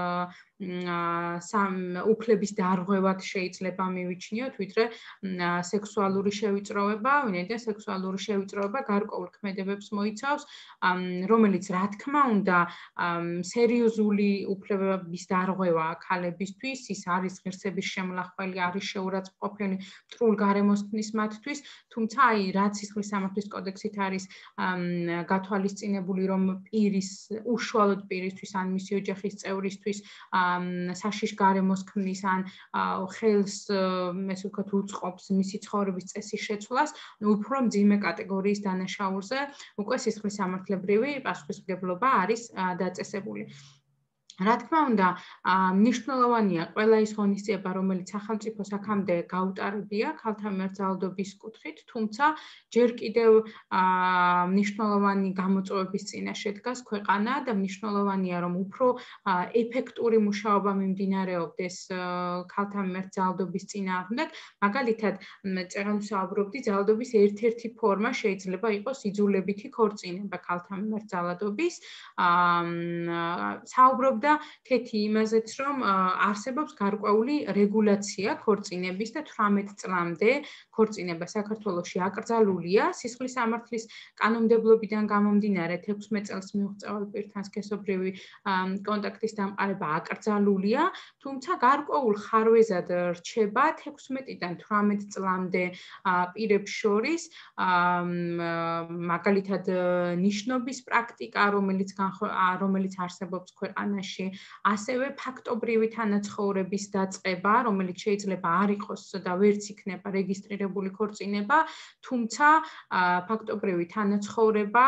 S4: უფლების დარღვევად შეიძლება მივიჩნიოთ, ვიდრე სექსუალური შევიწროვება, ვინაიდან სექსუალური შევიწროვება გარკვეულ ქმედებებს მოიცავს, რომელიც რა თქმა უნდა სერიოზული უფლებების დარღვევა ქალებისთვის, ის არის ღირსების შემლახველი, არის შეურაცხმყოფელი მტრულ გარემოს ქმნის მათთვის, თუმცა აი რაც სისხლის სამართლის კოდექსით არის გათვალისწინებული, რომ უშუალოდ პირისთვის ან მისი ოჯახის წევრისთვის საშიშ გარემოს ქმნის ან ხელს ესე ვთქვათ უწყობს მისი ცხოვრების წესის შეცვლას, უფრო მძიმე კატეგორიის დანაშაულზე უკვე სისხლის სამართლებრივი პასუხისმგებლობა არის დაწესებული. რა თქმა უნდა, მნიშვნელოვანია ყველა ის ღონისძიება, რომელიც სახელმწიფოს აქამდე გაუტარებია ქალთა მიმართ ძალადობის კუთხით, თუმცა ჯერ კიდევ მნიშვნელოვანი გამოწვევების წინაშე დგას ქვეყანა და მნიშვნელოვანია, რომ უფრო ეფექტური მუშაობა მიმდინარეობდეს ქალთა მიმართ ძალადობის წინააღმდეგ. მაგალითად, წეგან ვსაუბრობდი, ძალადობის ერთ-ერთი ფორმა შეიძლება იყოს იძულებითი ქორწინება ქალთა მიმართ ძალადობის. საუბრობდა კეთი იმაზეც, რომ არსებობს გარკვეული რეგულაცია ქორწინების და 18 წლამდე ქორწინება საქართველოში აკრძალულია სისხლის სამართლის კანონმდებლობიდან გამომდინარე 16 წელს მიუღწევალ პირთან სქესობრივი კონტაქტის დამყარება აკრძალულია, თუმცა გარკვეულ ხარვეზად რჩება 16-დან 18 წლამდე პირებს შორის, მაგალითად ნიშნობის პრაქტიკა, რომელიც არსებობს ქვეყანაში, ასევე ფაქტობრივი თანაცხოვრების დაწყება, რომელიც შეიძლება არ იყოს და ვერც იქნება რეგისტრირებული ქორწინება, თუმცა ფაქტობრივი თანაცხოვრება,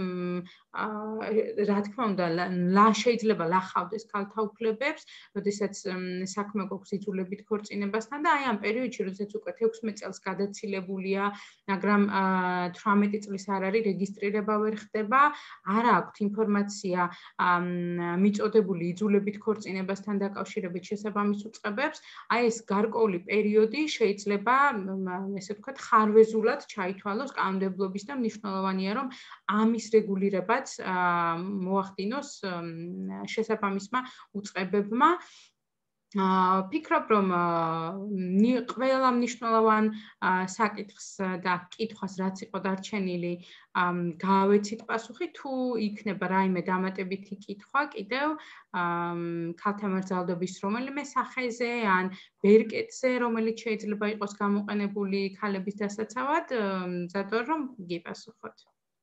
S4: რა თქმა უნდა, შეიძლება ლახავდეს ქალთა უფლებებს, როდესაც საქმე გვაქვს იძულებით ქორწინებასთან და აი ამ პერიოდში, როდესაც უკვე 16 წელს გადაცილებულია, მაგრამ 18 წლის არ არის რეგისტრირება ვერ ხდება, არ აქვს ინფორმაცია მიწოდებული იძულებით ქორწინებასთან დაკავშირებით შესაბამის უწყებებს, აი ეს გარკვეული პერიოდი შეიძლება, ესე ვთქვათ, ხარვეზულად ჩაითვალოს კანონმდებლობის და მნიშვნელოვანია, რომ ამის რეგულირებაც მოახდინოს შესაბამისმა უწყებებმა. Ფიქრობ, რომ ყველა მნიშვნელოვან საკითხს და კითხვას რაც იყო დარჩენილი, გავეცით პასუხი, თუ იქნება რაიმე დამატებითი კითხვა კიდევ ქალთა მიმართ ძალადობის რომელიმე სახეზე ან ბერკეტზე, რომელიც შეიძლება იყოს გამოყენებული ქალების დასაცავად, მზად ვარ, რომ გიპასუხოთ.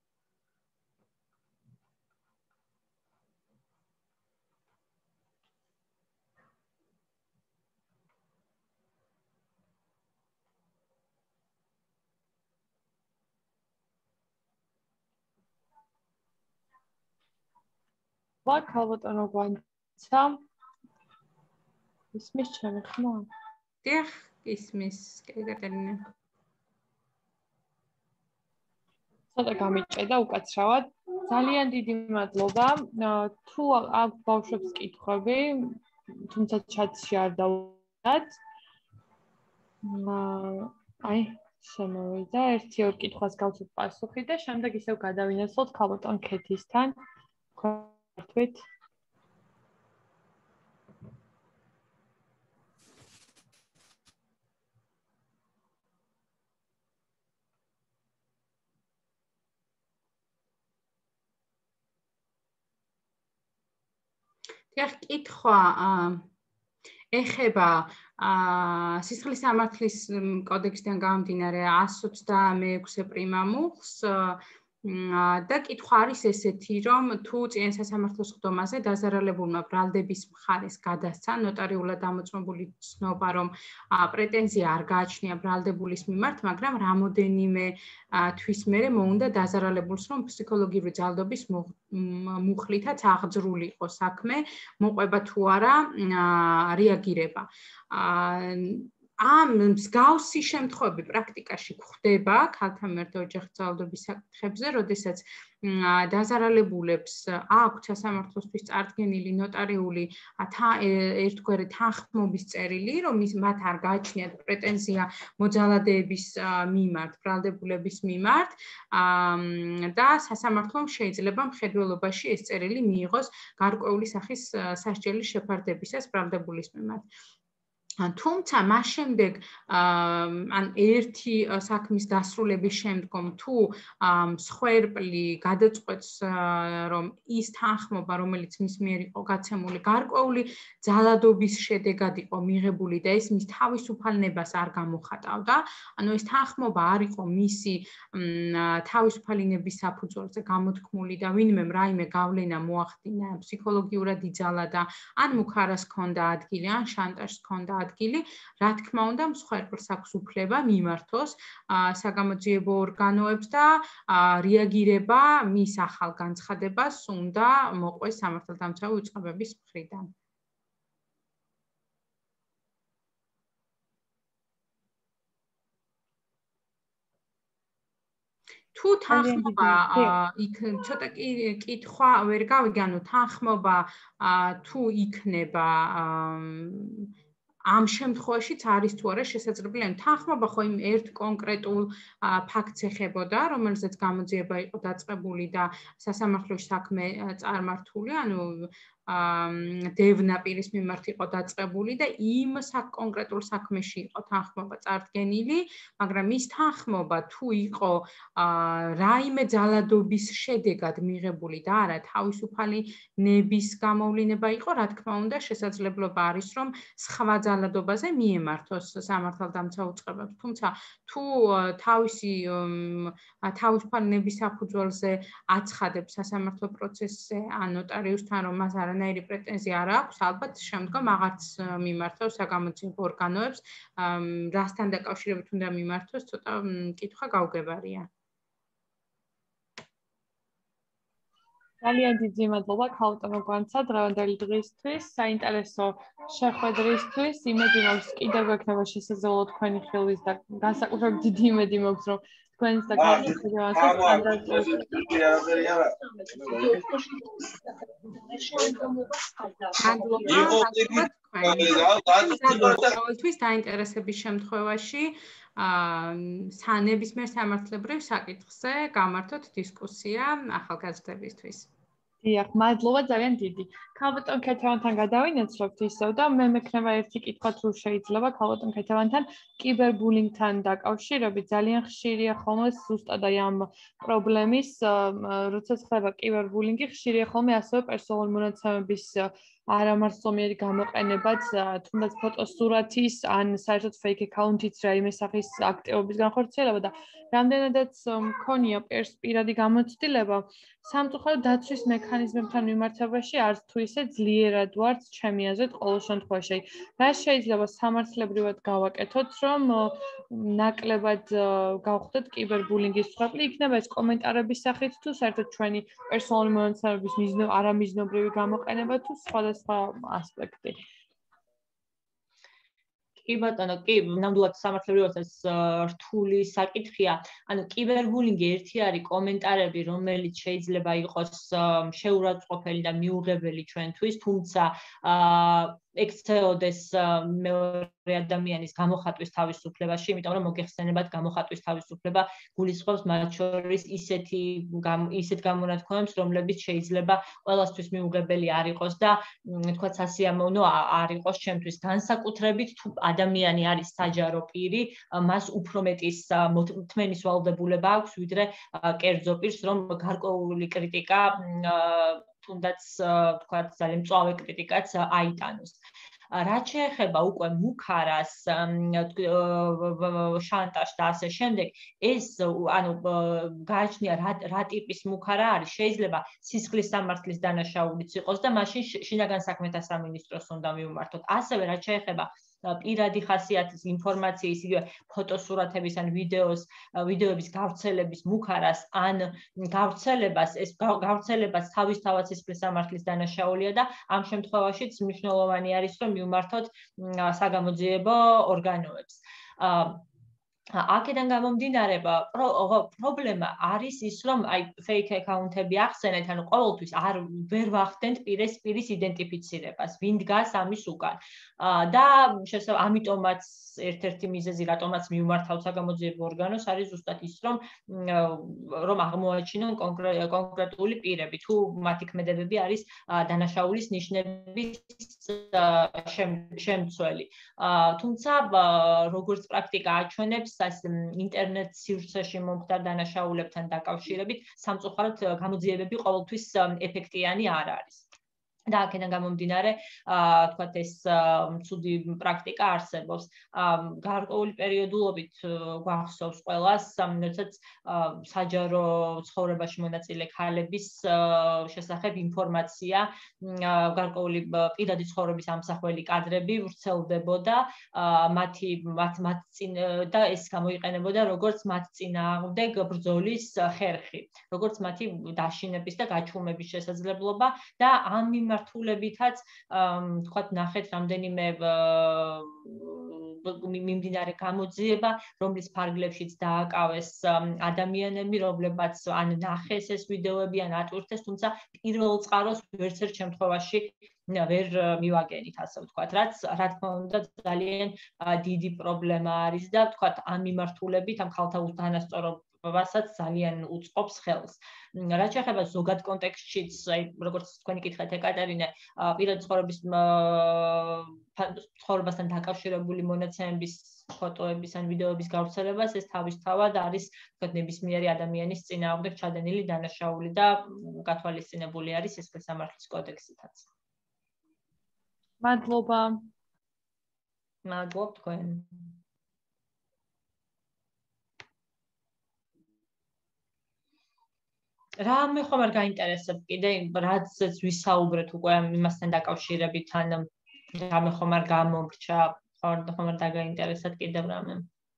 S2: ქალბატონო გვანცა ისმის ჩემი ხმა?
S4: დიახ, ისმის, კატერინა.
S2: ცოტა გამიჭედა უკაცრავად. ძალიან დიდი მადლობა. თუ აქვს ბავშვებს კითხვები, თუმცა ჩატში არ დავუდგათ. აი, შემოვიდა. ერთი-ორ კითხვას გავცეთ პასუხი და შემდეგ ისევ გადავინაცვლოთ ქალბატონ ქეთისთან. Tweet.
S4: დიახ, კითხვა ეხება სისხლის სამართლის კოდექსიდან გამომდინარე 126 პრიმამულს და კითხვა არის ესეთი, რომ თუ წინასწარ სასამართლოს ხდომაზე დაზარალებულმა ბრალდების მხარეს გადასცა ნოტარიულად დამოწმებული ცნობა, რომ პრეტენზია არ გააჩნია ბრალდებულის მიმართ, მაგრამ რამოდენიმე თვის მერე მოუნდა დაზარალებულს, რომ ფსიქოლოგიური ძალადობის მუხლითაც აღძრული იყო საქმე, მოყვება თუ არა რეაგირება. ამ მსგავსი შემთხვევები პრაქტიკაში გვხდება ქალთა მიმართ ოჯახის ძალადობის საკითხებზე, როდესაც დაზარალებულებს აქვთ სასამართლოსთვის წარდგენილი ნოტარიული ერთგვარი თანხმობის წერილი, რომ მათ არ გააჩნიათ პრეტენზია მოძალადეების მიმართ, ბრალდებულების მიმართ და სასამართლომ შეიძლება მხედველობაში ეს წერილი მიიღოს გარკვეული სახის სასჯელის შეფარდებისას ბრალდებულის მიმართ. თუმცა მას შემდეგ ან ერთი საქმის დასრულების შემდგომ თუ მსხვერპლი გადაწყვეტს რომ ის თანხმობა რომელიც მის მიერ იყო გაცემული გარკვეული ძალადობის შედეგად იყო მიღებული და ეს მის თავისუფალებას არ გამოხატავდა, ანუ ეს თანხმობა არ იყო მისი თავისუფალინების საფუძველზე გამოთქმული და ვინმემ რაიმე გავლენა მოახდინა, ფსიქოლოგიურად იძალა და ან მუქარას ჰქონდა ადგილი, ან შანტაჟს ჰქონდა ადგილი, რა თქმა უნდა, მსხვერპლს აქვს უფლება მიმართოს საგამოძიებო ორგანოებს და რეაგირება მის ახალ განცხადებას უნდა მოყვეს სამართალდამცავი უწყებების მხრიდან. თუ თანხმობა იქ ცოტა კითხვა ვერ გავიგე, ანუ თანხმობა თუ იქნება ამ შემთხვევაშიც არის თუ არა შესაძლებელი, ანუ თანხმობა ხო იმ ერთ კონკრეტულ ფაქტს ეხებოდა, რომელზეც გამოძიება იყო დაწყებული და სასამართლოში საქმე წარმართული, ანუ დევნა პირის მიმართ იყო დაწყებული და იმ კონკრეტულ საქმეში იყო თანხმობა წარდგენილი, მაგრამ ის თანხმობა თუ იყო რაიმე ძალადობის შედეგად მიღებული და არა თავისუფალი ნების გამოვლინება იყო, რა თქმა უნდა, შესაძლებლობა არის, რომ სხვა ძალადობაზე მიემართოს სამართალდამცავ უწყებებს. თუმცა თუ თავისუფალი ნების საფუძველზე აცხადებს სასამართლო პროცესზე ან ნოტარიუსთან, რომ მას არანაირი პრეტენზია არ აქვს, ალბათ შემდგომ აღარც მიმართავს საგამოძიებო ორგანოებს, რასთან დაკავშირებით უნდა მიმართოს, ცოტა კითხვა გაუგებარია.
S2: ძალიან დიდი მადლობა ქალბატონო გვანცა დღევანდელი დღისთვის, საინტერესო შეხვედრისთვის. იმედი მაქვს კიდევ ექნება შესაძლებლობა თქვენი ხილვის და განსაკუთრებით დიდი იმედი მაქვს, რომ თქვენს და განსაკუთრებით ყოველთვის დაინტერესების შემთხვევაში ნებისმიერ სამართლებრივ საკითხზე გამართოთ დისკუსია ახალგაზრდებისთვის. დიახ, მადლობა ძალიან დიდი. ქალბატონ ქეთევანთან გადავინაცვლებთ ისევ და მე მექნება ერთი კითხვა თუ შეიძლება ქალბატონ ქეთევანთან კიბერბულინგთან დაკავშირებით ძალიან ხშირია ხოლმე ზუსტად აი ამ პრობლემის, როცა ხდება კიბერბულინგი, ხშირია ხოლმე ასევე პერსონალური მონაცემების არამარცვლომიერი გამოყენებაც, თუნდაც ფოტოსურათის ან საერთოდ fake account-იც რაიმე სახის აქტივობის განხორციელება და რამდენადაც მქონია პირადი გამოცდილება სამწუხაროდ დაცვის მექანიზმებთან მიმართებაში არც თუ ისე ძლიერად ვართ ჩემი აზრით ყოველ შემთხვევაში. რა შეიძლება სამართლებრივად გავაკეთოთ, რომ ნაკლებად გავხდეთ კიბერბულინგის მსხვერპლი, იქნება ეს კომენტარების სახით თუ საერთოდ ჩვენი პერსონალური მონაცემების არამიზნობრივი გამოყენება თუ სხვადასხვა ასპექტი.
S1: კი ბატონო, კი, ნამდვილად სამართლებრივად ეს რთული საკითხია. ანუ კიბერბულინგი ერთი არის კომენტარები, რომელიც შეიძლება იყოს შეურაცხყოფელი და მიუღებელი ჩვენთვის, თუმცა ექცეოდეს მეორე ადამიანის გამოხატვის თავისუფლებაში, იმიტომ რომ მოგეხსენებათ გამოხატვის თავისუფლება გულისხმობს მათ შორის ისეთ გამონათქვამებს, რომლებიც შეიძლება ყველასთვის მიუღებელი არ იყოს და თქვათ სასიამოვნო არ იყოს ჩემთვის განსაკუთრებით თუ ადამიანი არის საჯარო პირი, მას უფრო მეტის მთმენის ვალდებულება აქვს, ვიდრე კერძო პირს, რომ გარკვეული კრიტიკა თუნდაც თქვათ ძალიან მწვავე კრიტიკაც აიტანოს. რაც შეეხება უკვე მუქარას, შანტაჟს და ასე შემდეგ, ეს ანუ გააჩნია რა ტიპის მუქარა არის, შეიძლება სისხლის სამართლის დანაშაულიც იყოს და მაშინ შინაგან საქმეთა სამინისტროს უნდა მივმართოთ. ასევე რაც შეეხება პირადი ხასიათის ინფორმაციის, იგივე ფოტოსურათების ან ვიდეოების გავრცელების მუხარას ან გავრცელებას, ეს გავრცელებას თავისთავად სისხლის სამართლის დანაშაულია და ამ შემთხვევაშიც მნიშვნელოვანი არის, რომ მივმართოთ საგამოძიებო ორგანოებს. აქედან გამომდინარე, პრობლემა არის ის, რომ აი fake account-ები ახსენეთ, ანუ ყოველთვის ვერ ვახდენთ პირის იდენტიფიცირებას, ვინ დგას ამის უკან. და შესაძლოა ამიტომაც ერთ-ერთი მიზეზი, რატომაც მივმართავთ საგამოძიებო ორგანოს, არის ზუსტად ის, რომ აღმოაჩინონ კონკრეტული პირები, თუ მათი ქმედებები არის დანაშაულის ნიშნების შემცველი. თუმცა როგორც პრაქტიკა აჩვენებს, ინტერნეტ სივრცეში მომხდარ დანაშაულებთან დაკავშირებით სამწუხაროდ გამოძიებები ყოველთვის ეფექტიანი არ არის. და აქედან გამომდინარე, თქვათ ეს ცუდი პრაქტიკა არსებობს. გარკვეული პერიოდულობით გვახსოვს ყველას, როდესაც საჯარო ცხოვრებაში მონაწილე ქალების შესახებ ინფორმაცია, გარკვეული პირადი ცხოვრების ამსახველი კადრები ვრცელდებოდა, და ეს გამოიყენებოდა როგორც მათ წინააღმდეგ ბრძოლის ხერხი, როგორც მათი დაშინების და გაჩუმების შესაძლებლობა და ამ მიმართულებითაც თქვათ ნახეთ რამდენიმე მიმდინარე გამოძიება, რომლის ფარგლებშიც დააკავეს ადამიანები, რომლებმაც ან ნახეს ეს ვიდეოები, ან ატვირთეს, თუმცა პირველ წყაროს ვერც ერთ შემთხვევაში ვერ მივაგენით, ასე ვთქვათ, რაც რა თქმა უნდა ძალიან დიდი პრობლემა არის და ვთქვათ ამ მიმართულებით ამ ხალხთა უსთანასწორობასაც ძალიან უწყობს ხელს. რაც შეეხება ზოგად კონტექსტშიც, აი როგორც თქვენი კითხეთ ეკატერინე, პირადი ცხოვრებასთან დაკავშირებული მონაცემების, ფოტოების ან ვიდეოების გავრცელებას, ეს თავისთავად არის თქვათ ნებისმიერი ადამიანის წინააღმდეგ ჩადენილი დანაშაული და გათვალისწინებული არის სისხლის სამართლის კოდექსითაც.
S2: მადლობა.
S1: მადლობ თქვენ. რამე ხომ არ გაინტერესებ კიდე, რაცაც ვისაუბრეთ უკვე იმასთან დაკავშირებით, ან რამე ხომ არ გამომრჩა, ხომ არ დაგაინტერესათ კიდევ რამე.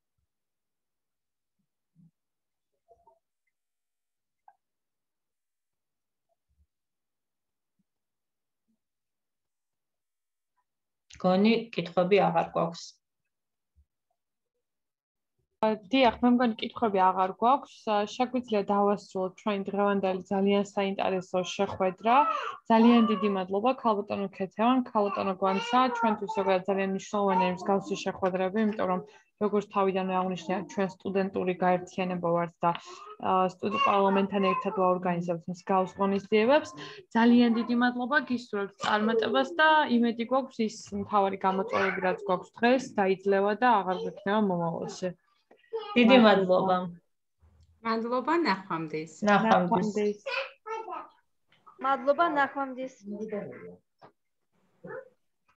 S1: გონი კითხვები აღარ გვაქვს.
S2: დიახ, მე მგონი კითხვები აღარ გვაქვს. შეგვიძლია დავასრულოთ ჩვენ დღევანდელი ძალიან საინტერესო შეხვედრა. ძალიან დიდი მადლობა ქალბატონო ქეთევან, ქალბატონო გვანცა, ჩვენთვის ზოგადად ძალიან მნიშვნელოვანია მსგავსი შეხვედრები, იმიტომ რომ როგორც თავიდანვე აღნიშნეთ, ჩვენ სტუდენტური გაერთიანება ვართ და პარლამენტთან ერთად ვაორგანიზებთ მსგავს ღონისძიებებს. ძალიან დიდი მადლობა, გისურვებთ წარმატებას და იმედი გვაქვს ის მთავარი გამოწვევები, რაც გვაქვს დღეს, დაიძლევა და აღარ გვექნება მომავალში.
S1: დიდი მადლობა.
S4: მადლობა, ნახვამდის.
S3: მადლობა, ნახვამდის.